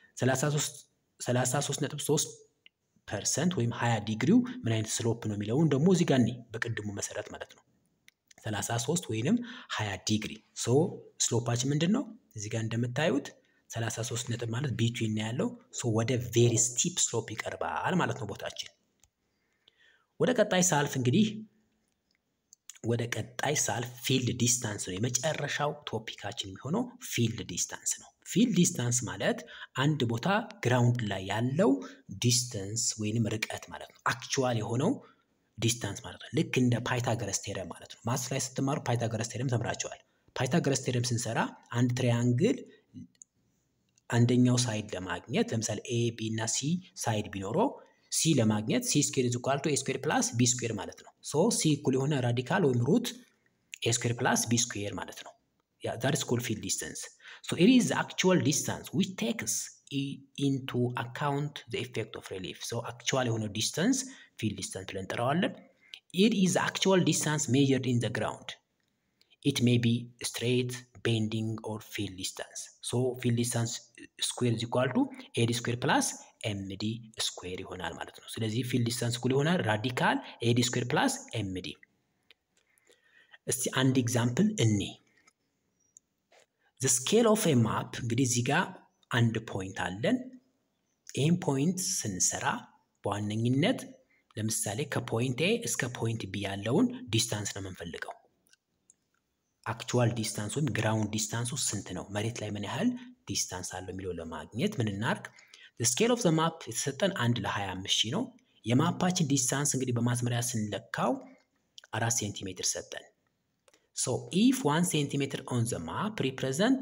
33.3% ወይም 20 ዲግሪው ምን አይነት ስሎፕ ነው የሚለውን ደግሞ እዚህ ጋር በቅድሙ መሰረት ማለት ነው 33 ወይንም 20 ዲግሪ። ሶ ስሎፓችን ምንድን ነው? እዚህ ጋር እንደምታዩት 33 ነጥብ ማለት ቢትዊን ነው ያለው። ሶ ወደ ቬሪ ስቲፕ ስሎፕ ይቀርባል ማለት ነው ቦታችን። ወደ ቀጣይ ሳልፍ እንግዲህ ወደ ቀጣይ ሳልፍ ፊልድ ዲስታንስ ነው የመጨረሻው ቶፒካችን የሚሆነው ፊልድ ዲስታንስ ነው። ፊልድ ዲስታንስ ማለት አንድ ቦታ ግራውንድ ላይ ያለው ዲስታንስ ወይንም ርቀት ማለት ነው። አክቹዋል የሆነው ዲስታንስ ማለት ነው። ልክ እንደ ፓይታጎረስ ቴረም ማለት ነው። ማትስ ላይ ስትማሩ ፓይታጎረስ ቴረም ተምራቸዋል። ፓይታጎረስ ቴረም ስንሰራ አንድ ትሪያንግል አንደኛው ሳይድ ለማግኘት ለምሳሌ ኤ ቢ እና ሲ ሳይድ ቢኖረው ሲ ለማግኘት ሲ ስኩዌር ኢዝ ኢኳል ቱ ኤ ስኩዌር ፕላስ ቢ ስኩዌር ማለት ነው። ሶ ሲ እኩል የሆነ ራዲካል ወይም ሩት ኤ ስኩዌር ፕላስ ቢ ስኩዌር ማለት ነው። that is called field distance. So it is the actual distance which takes into account the effect of relief. So actual የሆነ distance field distance ብለን እንጠራዋለን። It is the actual distance measured in the ground. It may be straight, bending or field distance. So field distance square is equal to AD square plus MD square ይሆናል ማለት ነው። ስለዚህ field distance እኩል ይሆናል ራዲካል AD square plus MD። እስቲ አንድ ኤግዛምፕል እኔ the scale of a map እንግዲህ እዚህ ጋር አንድ ፖይንት አለን። ይህን ፖይንት ስንሰራ በዋነኝነት ለምሳሌ ከፖይንት A እስከ ፖይንት B ያለውን ዲስታንስ ነው የምንፈልገው። አክቹዋል ዲስታንስ ወይም ግራውንድ ዲስታንሱ ስንት ነው፣ መሬት ላይ ምን ያህል ዲስታንስ አለው የሚለው ለማግኘት ምን እናርግ? the scale of the map የተሰጠን 1 ለ25 ነው። የማፓችን ዲስታንስ እንግዲህ በማስመሪያ ስንለካው 4 ሴንቲሜትር ሰጠን። so if 1 centimeter on the map represent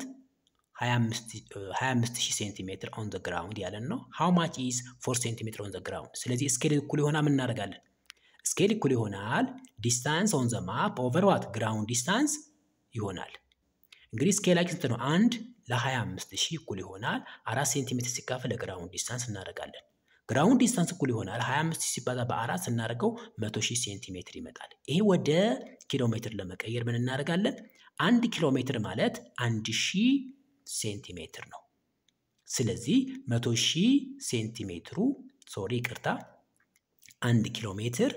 25000 ሴንቲሜትር on the ground ያለን ነው። how much is 4 centimeter on the ground? ስለዚህ ስኬል እኩል ይሆናል ምን እናደርጋለን? ስኬል እኩል ይሆናል ዲስታንስ on the map over what ground distance ይሆናል። እንግዲህ ስኬላችን ስንት ነው? 1 ለ25000 እኩል ይሆናል 4 ሴንቲሜትር ሲካፈል ለግራውንድ ዲስታንስ እናደርጋለን። ግራውንድ ዲስታንስ እኩል ይሆናል 25000 ሲባዛ በ4 ስናደርገው 100000 ሴንቲሜትር ይመጣል። ይሄ ወደ ኪሎ ሜትር ለመቀየር ምን እናደርጋለን? 1 ኪሎ ሜትር ማለት 1000 ሴንቲሜትር ነው። ስለዚህ 100000 ሴንቲሜትሩ ይቅርታ 1 ኪሎ ሜትር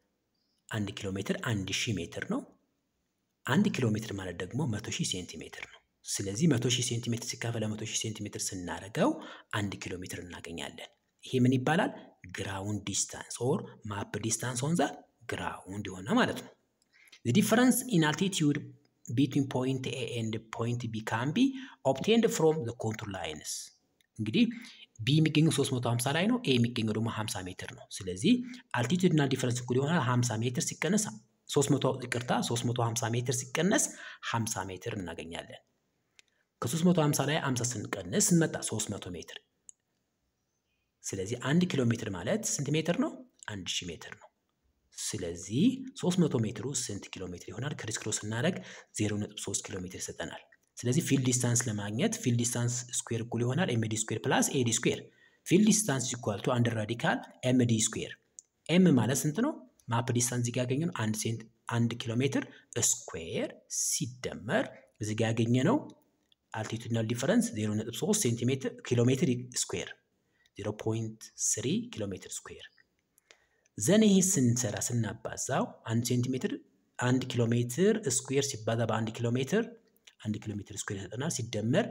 1000 ሜትር ነው። 1 ኪሎ ሜትር ማለት ደግሞ 100000 ሴንቲሜትር ነው። ስለዚህ 100000 ሴንቲሜትር ሲካፈል ለ100000 ሴንቲሜትር ስናደርገው 1 ኪሎ ሜትር እናገኛለን። ይሄ ምን ይባላል? ግራውንድ ዲስታንስ ኦር ማፕ ዲስታንስ ኦን ዘ ግራውንድ ይሆናል ማለት ነው። the difference in altitude between point A and point B can be obtained from the contour lines. እንግዲህ B የሚገኘው 350 ላይ ነው፣ A የሚገኘው ደግሞ 50 ሜትር ነው። ስለዚህ አልቲቱድ እና ዲፈረንስ እኩል ይሆናል 50 ሜትር ሲቀነስ 350 ሜትር ሲቀነስ 50 ሜትር እናገኛለን። ከ350 ላይ 50 ስንቀንስ እንመጣ 300 ሜትር። ስለዚህ 1 ኪሎ ሜትር ማለት ስንት ሜትር ነው? 1000 ሜትር ነው። ስለዚህ 300 ሜትሩ ስንት ኪሎ ሜትር ይሆናል? ክሪስ ክሮስ እናደርግ 0.3 ኪሎ ሜትር ይሰጠናል። ስለዚህ ፊልድ ዲስታንስ ለማግኘት ፊልድ ዲስታንስ ስኩዌር እኩል ይሆናል ኤምዲ ስኩዌር ፕላስ ኤዲ ስኩዌር። ፊልድ ዲስታንስ ኢኳል ቱ አንድ ራዲካል ኤምዲ ስኩዌር። ኤም ማለት ስንት ነው? ማፕ ዲስታንስ እዚህ ጋር ያገኘነው 1 ኪሎ ሜትር ስኩዌር ሲደመር እዚህ ጋር ያገኘነው አልቲቱድናል ዲፈረንስ 0.3 ሴንቲሜትር ኪሎ ሜትር ስኩዌር 0.3 ኪሎ ሜትር ስኩዌር። ዘን ይሄ ስንሰራ ስናባዛው 1 ሴንቲሜትር 1 ኪሎ ሜትር ስኩዌር ሲባዛ በ1 ኪሎ ሜትር 1 ኪሎ ሜትር ስኩዌር ይሰጠናል። ሲደመር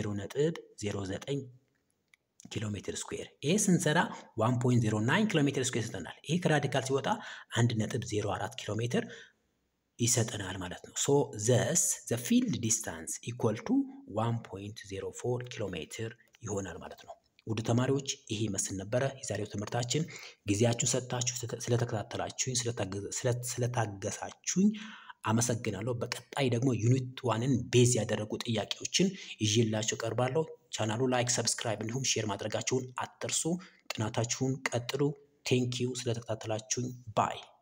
0.09 ኪሎ ሜትር ስኩዌር። ይሄ ስንሰራ 1.09 ኪሎ ሜትር ስኩዌር ይሰጠናል። ይሄ ከራዲካል ሲወጣ 1.04 ኪሎ ሜትር ይሰጠናል ማለት ነው። ሶ thus the field distance equal to 1.04 ኪሎ ሜትር ይሆናል ማለት ነው። ውድ ተማሪዎች ይሄ መስል ነበረ የዛሬው ትምህርታችን። ጊዜያችሁን ሰጥታችሁ ስለተከታተላችሁኝ ስለታገሳችሁኝ አመሰግናለሁ። በቀጣይ ደግሞ ዩኒት 1ን ቤዝ ያደረጉ ጥያቄዎችን ይዤላችሁ ቀርባለሁ። ቻናሉ ላይክ፣ ሰብስክራይብ እንዲሁም ሼር ማድረጋችሁን አትርሱ። ጥናታችሁን ቀጥሉ። ቴንክ ዩ ስለተከታተላችሁኝ ባይ